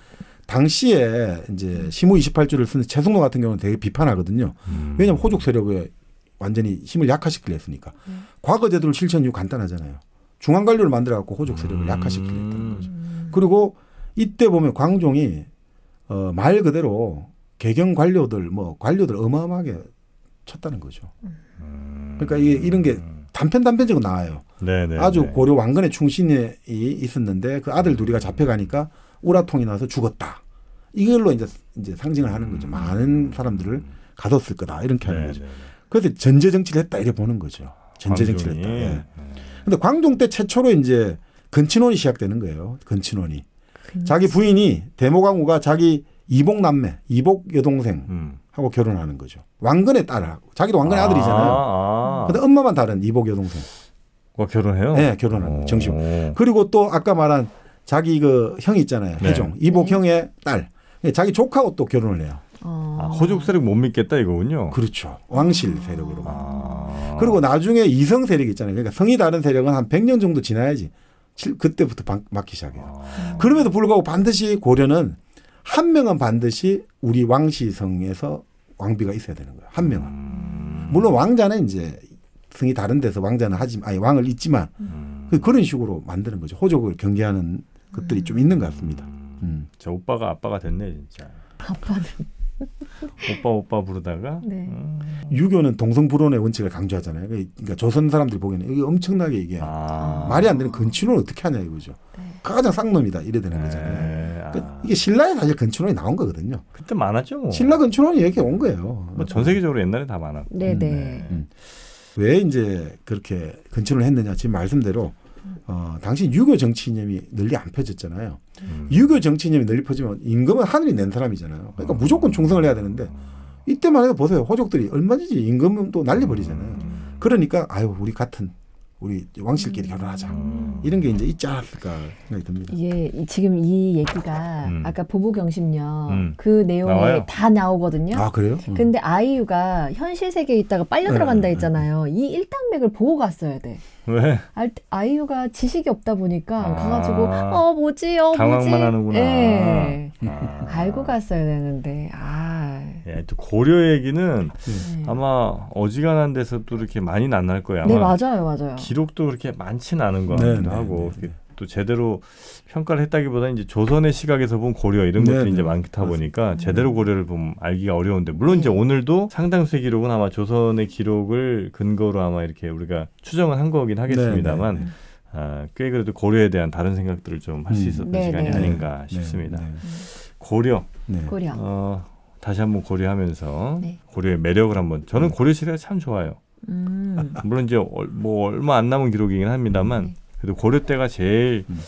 당시에 이제 시무 이십팔 조를 쓴 최승로 같은 경우는 되게 비판하거든요. 음. 왜냐면 왜냐하면 호족 세력에 완전히 힘을 약화시키려 했으니까. 음. 과거 제도를 실천 이유 간단하잖아요. 중앙 관료를 만들어 갖고 호족 세력을 음. 약화시키려 했다는 거죠. 음. 그리고 이때 보면 광종이 어, 말 그대로 개경 관료들 뭐 관료들 어마어마하게 쳤다는 거죠. 음. 그러니까 이게 이런 게 단편 단편적으로 나와요. 네네. 아주 네. 고려 왕건의 충신이 있었는데 그 아들 둘이가 잡혀가니까 우라통이 나서 죽었다. 이걸로 이제 이제 상징을 하는 거죠. 많은 사람들을 가뒀을 거다 이렇게 하는 네, 거죠. 네, 네. 그래서 전제 정치를 했다 이렇게 보는 거죠. 전제 정치를 했다. 광종이. 예. 네. 근데 광종 때 최초로 이제 건친혼이 시작되는 거예요. 건친혼이. 그- 자기 부인이 대모강우가 자기 이복 남매, 이복 여동생하고 음. 결혼하는 거죠. 왕건의 딸하고. 자기도 왕건의 아, 아들이잖아요. 아. 근데 엄마만 다른 이복 여동생. 와, 결혼해요? 네, 결혼하는 오. 정식. 그리고 또 아까 말한 자기 그 형 있잖아요. 네. 해종. 이복 네. 형의 딸. 자기 조카하고 또 결혼을 해요. 어. 아, 호족 세력 못 믿겠다 이거군요. 그렇죠. 왕실 세력으로. 아. 그리고 나중에 이성 세력이 있잖아요. 그러니까 성이 다른 세력은 한 백 년 정도 지나야지. 칠- 그때부터 방- 막기 시작해요. 아. 그럼에도 불구하고 반드시 고려는 한 명은 반드시 우리 왕시성에서 왕비가 있어야 되는 거예요. 한 명은. 음. 물론 왕자는 이제 성이 다른 데서 왕자는 하지 아니 왕을 있지만 음. 그- 그런 식으로 만드는 거죠. 호족을 경계하는 것들이 좀 있는 것 같습니다. 음. 저 오빠가 아빠가 됐네 진짜. 아빠는 오빠 오빠 부르다가. 네. 음. 유교는 동성불혼의 원칙을 강조하잖아요. 그러니까 조선 사람들이 보기에는 이게 엄청나게 이게 아. 말이 안 되는 건친혼을 어떻게 하냐 이거죠. 네. 가장 쌍놈이다 이래 되는 거잖아요. 네. 아. 그러니까 이게 신라에 사실 건친혼이 나온 거거든요. 그때 많았죠. 뭐. 신라 건친혼이 이렇게 온 거예요. 뭐 전 세계적으로 옛날에 다 많았고. 네네. 음. 왜 이제 그렇게 건친을 했느냐 지금 말씀대로 어, 당시 유교 정치 이념이 널리 안 펴졌잖아요. 음. 유교 정치 이념이 널리 퍼지면 임금은 하늘이 낸 사람이잖아요. 그러니까 무조건 충성을 해야 되는데 이때만 해도 보세요. 호족들이 얼마든지 임금은 또 날려버리잖아요. 그러니까 아유 우리 같은 우리 왕실끼리 결혼하자. 음. 이런 게 이제 있지 않았을까 생각이 듭니다. 예, 이- 지금 이 얘기가 음. 아까 보부경심녀 음. 그 내용에 나와요? 다 나오거든요. 아 그래요? 음. 근데 아이유가 현실 세계에 있다가 빨려 들어간다 네, 했잖아요. 이 일당맥을 보고 갔어야 돼. 왜? 알- 아이유가 지식이 없다 보니까 아. 가가지고 어 뭐지 어 당황만 뭐지 하는구나. 예. 아. 알고 갔어야 되는데 아 예, 또 고려 얘기는 네. 아마 어지간한 데서 또 이렇게 많이는 안 날 거예요. 아마 네 맞아요 맞아요. 기록도 그렇게 많지는 않은 것 네, 같기도 네, 하고 네, 네. 또 제대로 평가를 했다기보다는 이제 조선의 시각에서 본 고려 이런 네, 것들이 네. 이제 많다 보니까 맞습니다. 제대로 고려를 보면 알기가 어려운데 물론 이제 네. 오늘도 상당수의 기록은 아마 조선의 기록을 근거로 아마 이렇게 우리가 추정을 한 거긴 하겠습니다만 네, 네, 네. 아, 꽤 그래도 고려에 대한 다른 생각들을 좀 할 수 음. 있었던 네, 시간이 네. 아닌가 네, 싶습니다. 네, 고려 네. 고려. 어, 다시 한번 고려하면서 네. 고려의 매력을 한번 저는 고려 시대가 참 좋아요. 음. 물론 이제 얼- 뭐 얼마 안 남은 기록이긴 합니다만 네. 그래도 고려 때가 제일 음.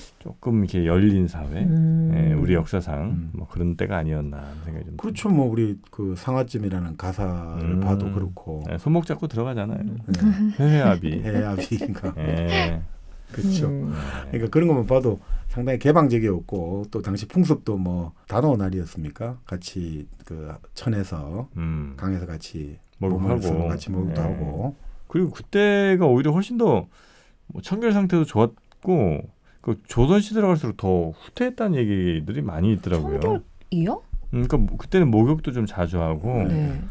조금 이렇게 열린 사회, 음. 예, 우리 역사상 음. 뭐 그런 때가 아니었나 하는 생각이 좀 그렇죠. 뭐 우리 그 상하쯤이라는 가사를 음. 봐도 그렇고 듭니다. 예, 손목 잡고 들어가잖아요. 네. 회회합이. 해압이니까 예. 그렇죠. 음. 그러니까 그런 것만 봐도 상당히 개방적이었고 또 당시 풍습도 뭐 단오 날이었습니까? 같이 그 천에서 음. 강에서 같이 몸을 서로 목욕하고 같이 목욕도 예. 하고 그리고 그때가 오히려 훨씬 더 뭐 청결 상태도 좋았고 그 조선 시대로 갈수록 더 후퇴했다는 얘기들이 많이 있더라고요. 청결이요? 음, 그러니까 뭐 그때는 목욕도 좀 자주 하고 네.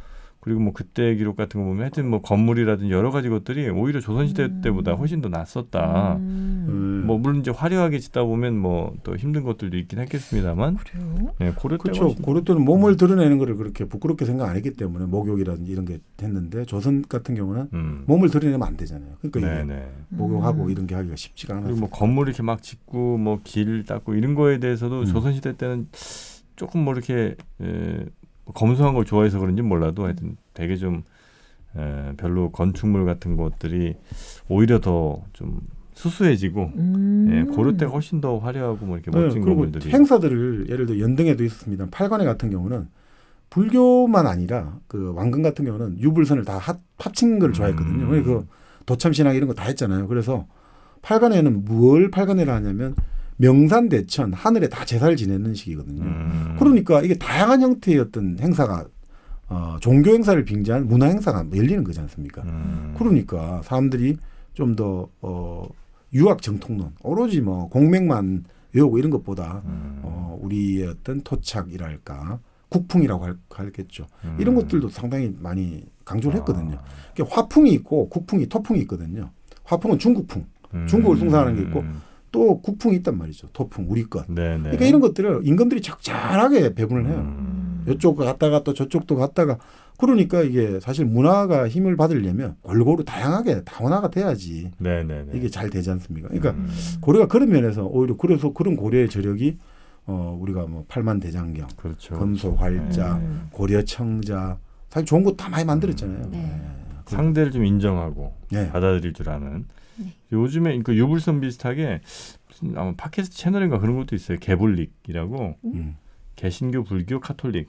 그리고 뭐 그때 기록 같은 거 보면 하여튼 뭐 건물이라든지 여러 가지 것들이 오히려 조선시대 음. 때보다 훨씬 더 낫었다. 음. 음. 뭐 물론 이제 화려하게 짓다 보면 뭐 또 힘든 것들도 있긴 했겠습니다만 그래요? 네, 고려 때 그렇죠. 훨씬 고려 때는 몸을 드러내는 거를 그렇게 부끄럽게 생각 안 했기 때문에 목욕이라든지 이런 게 했는데 조선 같은 경우는 음. 몸을 드러내면 안 되잖아요. 그러니까 이게 네네. 목욕하고 음. 이런 게 하기가 쉽지가 않아요. 그리고 뭐 건물 이렇게 막 짓고 뭐 길 닦고 이런 거에 대해서도 음. 조선시대 때는 조금 뭐 이렇게 에, 검소한 걸 좋아해서 그런지 몰라도 하여튼 되게 좀 에, 별로 건축물 같은 것들이 오히려 더 좀 수수해지고 음. 예, 고려 때가 훨씬 더 화려하고 뭐 이렇게 네, 멋진 그리고 건물들이 행사들을 예를 들어 연등에도 있었습니다. 팔관에 같은 경우는 불교만 아니라 그 왕건 같은 경우는 유불선을 다 합, 합친 걸 좋아했거든요. 음. 그 도참신앙 이런 거 다 했잖아요. 그래서 팔관에는 뭘 팔관에라 하냐면 명산대천 하늘에 다 제사를 지내는 식이거든요. 음. 그러니까 이게 다양한 형태의 어떤 행사가 어, 종교 행사를 빙자한 문화 행사가 열리는 거지 않습니까? 음. 그러니까 사람들이 좀 더 어, 유학 정통론 오로지 뭐 공맥만 외우고 이런 것보다 음. 어, 우리의 어떤 토착이랄까 국풍이라고 할, 할겠죠. 음. 이런 것들도 상당히 많이 강조를 했거든요. 아. 그러니까 화풍이 있고 국풍이 토풍이 있거든요. 화풍은 중국풍, 음. 중국을 숭상하는 게 있고 또 국풍이 있단 말이죠. 토풍, 우리 것. 네네. 그러니까 이런 것들을 임금들이 적절하게 배분을 해요. 음. 이쪽 갔다가 또 저쪽도 갔다가 그러니까 이게 사실 문화가 힘을 받으려면 골고루 다양하게 다원화가 돼야지 네네네. 이게 잘 되지 않습니까? 그러니까 음. 고려가 그런 면에서 오히려 그래서 그런 고려의 저력이 어 우리가 뭐 팔만대장경, 그렇죠. 금소활자, 음. 고려청자 사실 좋은 거 다 많이 만들었잖아요. 네. 네. 상대를 좀 인정하고 네. 받아들일 줄 아는. 네. 요즘에 그 유불선 비슷하게 무슨 아마 팟캐스트 채널인가 그런 것도 있어요. 개불릭이라고. 음. 개신교, 불교, 카톨릭.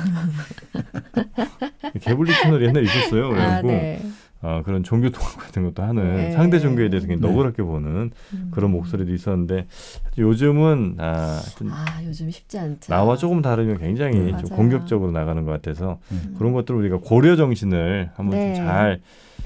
개불릭 채널이 옛날에 있었어요. 아, 그래가지고 네. 어, 그런 종교 통합 같은 것도 하는 네. 상대 종교에 대해서 굉장히 네. 너그럽게 보는 음. 그런 목소리도 있었는데 요즘은 아, 하여튼 아, 요즘 쉽지 않죠. 나와 조금 다르면 굉장히 네. 좀 맞아요. 공격적으로 나가는 것 같아서 음. 그런 것들을 우리가 고려 정신을 한번 네. 좀 잘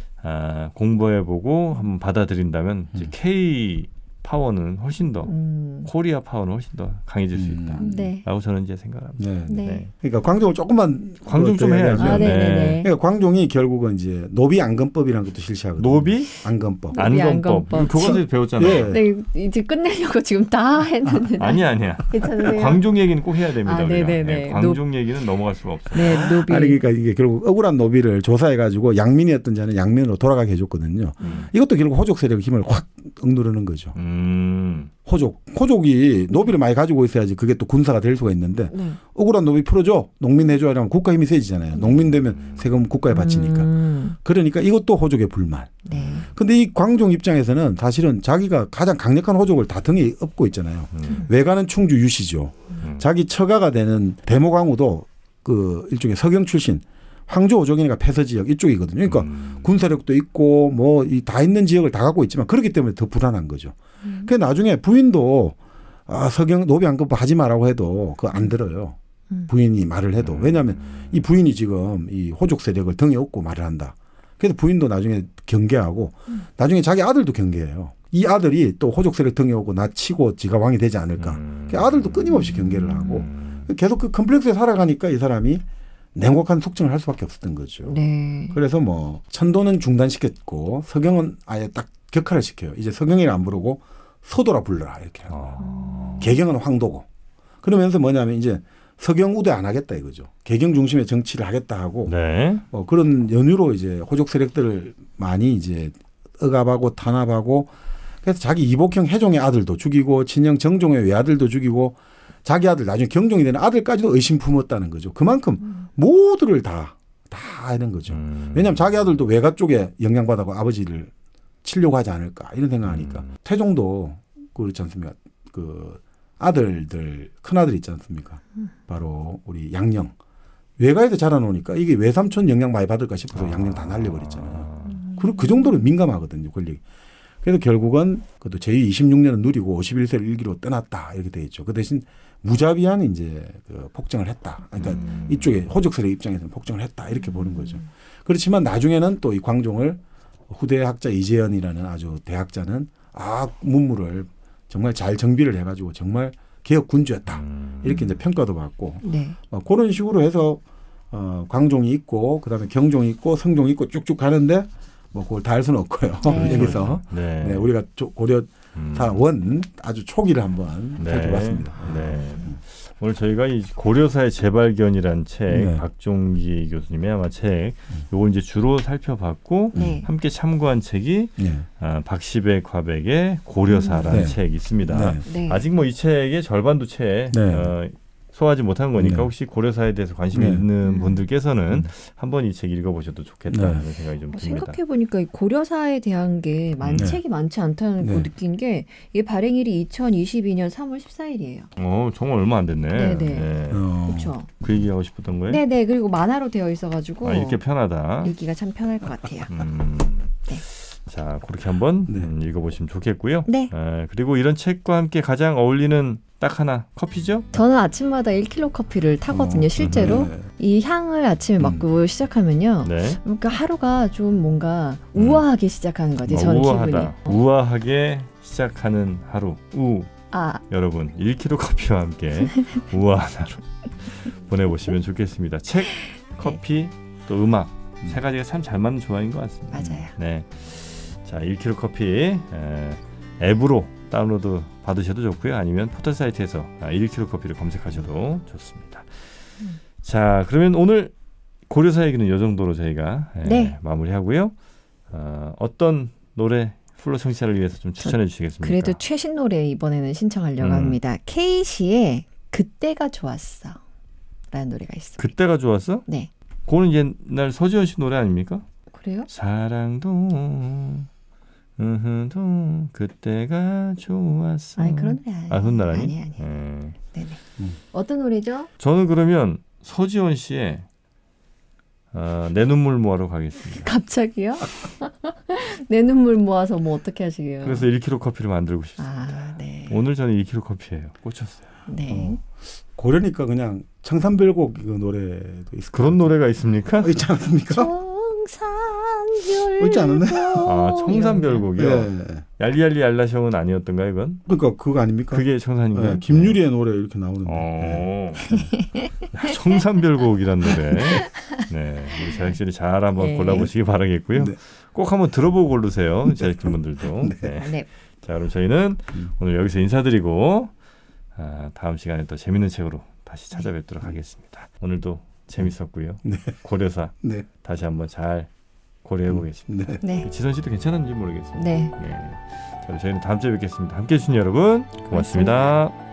아, 공부해보고 한번 받아들인다면 이제 음. K 파워는 훨씬 더 음. 코리아 파워는 훨씬 더 강해질 수 음. 있다. 네. 라고 저는 이제 생각합니다. 네. 네. 네. 그러니까 광종을 조금만 광종 좀 더 해야죠. 얘기하면 아, 네, 네, 네. 그러니까 광종이 결국은 이제 노비 안건법이라는 것도 실시하거든요. 노비 안건법. 노비 안건법 안건법. 이거 교과서에서 배웠잖아요. 예. 네, 이제 끝내려고 지금 다 했는데. 아니야 아니야. 괜찮으세요? 광종 얘기는 꼭 해야 됩니다. 아, 우리가. 네네네. 네, 광종 얘기는 넘어갈 수가 없어요. 네, 노비. 아니 그러니까 이게 결국 억울한 노비를 조사해 가지고 양민이었던 자는 양민으로 돌아가게 해줬거든요. 음. 이것도 결국 호족 세력의 힘을 확 억누르는 거죠. 음. 호족, 호족이 노비를 많이 가지고 있어야지 그게 또 군사가 될 수가 있는데 네. 억울한 노비 풀어줘, 농민 해줘 이러면 국가 힘이 세지잖아요. 농민 되면 세금 국가에 바치니까. 음. 그러니까 이것도 호족의 불만. 네. 근데 이 광종 입장에서는 사실은 자기가 가장 강력한 호족을 다 등에 업고 있잖아요. 음. 외가는 충주 유시죠. 음. 자기 처가가 되는 대모광우도 그 일종의 서경 출신 황조 오종이니까 폐서 지역 이쪽이거든요. 그러니까 음. 군사력도 있고 뭐 다 있는 지역을 다 갖고 있지만 그렇기 때문에 더 불안한 거죠. 음. 그 나중에 부인도 아, 서경 노비 안건법 하지 마라고 해도 그거 안 들어요. 음. 부인이 말을 해도 음. 왜냐하면 이 부인이 지금 이 호족 세력을 등에 업고 말을 한다. 그래서 부인도 나중에 경계하고 음. 나중에 자기 아들도 경계해요. 이 아들이 또 호족 세력 등에 오고 나 치고 지가 왕이 되지 않을까. 음. 그 아들도 끊임없이 경계를 하고 음. 계속 그 컴플렉스에 살아가니까 이 사람이 냉혹한 속증을 할 수밖에 없었던 거죠. 네. 그래서 뭐 천도는 중단시켰고 서경은 아예 딱 격화를 시켜요. 이제 서경이를 안 부르고 서도라 불러라 이렇게 하고 아. 개경은 황도고 그러면서 뭐냐면 이제 서경 우대 안 하겠다 이거죠. 개경 중심의 정치를 하겠다 하고 네. 어, 그런 연유로 이제 호족 세력들을 많이 이제 억압하고 탄압하고 그래서 자기 이복형 해종의 아들도 죽이고 친형 정종의 외아들도 죽이고 자기 아들 나중에 경종이 되는 아들까지도 의심 품었다는 거죠. 그만큼 음. 모두를 다 다 하는 거죠. 음. 왜냐하면 자기 아들도 외가 쪽에 영향받아고 아버지를 치려고 하지 않을까 이런 생각하니까 음. 태종도 그렇지 않습니까? 그 아들들 큰 아들 있지 않습니까? 음. 바로 우리 양령 외가에서 자라놓으니까 이게 외삼촌 영향 많이 받을까 싶어서 아. 양령 다 날려버렸잖아요. 음. 그, 그 정도로 민감하거든요 권력이. 그래서 결국은 그것도 제위 이십육 년은 누리고 오십일 세를 일기로 떠났다 이렇게 돼 있죠. 그 대신 무자비한 이제 그 폭정을 했다. 그러니까 음. 이쪽에 호족 세력 입장에서는 폭정을 했다 이렇게 보는 거죠. 그렇지만 나중에는 또 이 광종을 후대 학자 이재현이라는 아주 대학자는 아 문물을 정말 잘 정비를 해가지고 정말 개혁 군주였다 음. 이렇게 이제 평가도 받고 네. 어, 그런 식으로 해서 어, 광종이 있고 그다음에 경종이 있고 성종이 있고 쭉쭉 가는데 뭐 그걸 다 할 수는 없고요. 네. 여기서 네. 네, 우리가 조- 고려 음. 원 아주 초기를 한번 네. 살펴봤습니다. 네. 오늘 저희가 이 고려사의 재발견이란 책, 네. 박종기 교수님의 아마 책, 요걸 이제 주로 살펴봤고 네. 함께 참고한 책이 네. 아, 박시백 화백의 고려사라는 네. 책이 있습니다. 네. 네. 아직 뭐 이 책의 절반도 채 네. 어, 소화하지 못한 거니까 네. 혹시 고려사에 대해서 관심이 네. 있는 음. 분들께서는 음. 한번 이 책 읽어보셔도 좋겠다는 네. 생각이 좀 듭니다. 생각해 보니까 고려사에 대한 게 많, 네. 책이 많지 않다는 거 네. 느낀 게 이게 발행일이 이천이십이 년 삼월 십사일이에요. 어, 정말 얼마 안 됐네. 네, 네. 네. 어, 그렇죠. 그 얘기하고 싶었던 거예요? 네네. 그리고 만화로 되어 있어가지고 아, 읽기 편하다. 읽기가 참 편할 것 같아요. 음. 네. 자, 그렇게 한번 네. 음, 읽어보시면 좋겠고요. 네. 에, 그리고 이런 책과 함께 가장 어울리는 딱 하나 커피죠? 저는 아침마다 일 킬로그램 커피를 타거든요. 어, 실제로 네. 이 향을 아침에 음. 맡고 시작하면요. 네. 그러니까 하루가 좀 뭔가 우아하게 시작하는 거지. 어, 저는 기분이. 우아하다. 우아하게 시작하는 하루. 우 아, 여러분 일 킬로그램 커피와 함께 우아한 하루 보내보시면 좋겠습니다. 책, 커피, 또 음악 세 가지가 참 잘 맞는 조합인 것 같습니다. 맞아요. 네. 자, 일 킬로그램 커피 에, 앱으로 다운로드 받으셔도 좋고요. 아니면 포털 사이트에서 일 킬로그램 커피를 검색하셔도 좋습니다. 음. 자, 그러면 오늘 고려사 얘기는 이 정도로 저희가 에, 네. 마무리하고요. 어, 어떤 노래 플로 청취자를 위해서 좀 추천해 주시겠습니까? 그래도 최신 노래 이번에는 신청하려고 음. 합니다. 케이시의 그때가 좋았어 라는 노래가 있습니다. 그때가 좋았어? 네. 그거는 옛날 서지현 씨 노래 아닙니까? 그래요? 사랑도 으흐도 그때가 좋았어. 아니 그런 노래 아니에요. 아, 그런 노래 아니? 아니 아니. 예. 네네. 음. 어떤 노래죠? 저는 그러면 서지원 씨의 어, 내 눈물 모아러 가겠습니다. 갑자기요? 내 눈물 모아서 뭐 어떻게 하시게요? 그래서 일 킬로그램 커피를 만들고 싶습니다. 아, 네. 오늘 저는 일 킬로그램 커피예요. 꽂혔어요. 네. 어, 고려니까 그냥 청산별곡 그 노래도 있을 그런 노래가 있습니까? 어, 있지 않습니까? 청산별곡. 있지 않았나요? 아, 청산별곡이요. 네. 얄리얄리 얄라숑은 아니었던가 이건? 그러니까 그거 아닙니까? 그게 청산인가요? 네, 김유리의 노래 이렇게 나오는데. 네. 어, 청산별곡이란 노래. 네, 우리 제작진이 잘 한번 네. 골라보시기 바라겠고요. 네. 꼭 한번 들어보고 고르세요, 제작진분들도. 네. 네. 자, 그럼 저희는 음. 오늘 여기서 인사드리고 아, 다음 시간에 또 재밌는 책으로 다시 찾아뵙도록 하겠습니다. 오늘도 재밌었고요. 네. 고려사 네. 다시 한번 잘 고려해 보겠습니다. 네. 네. 지선 씨도 괜찮은지 모르겠습니다. 네. 네. 자, 그럼 저희는 다음 주에 뵙겠습니다. 함께해 주신 여러분 고맙습니다.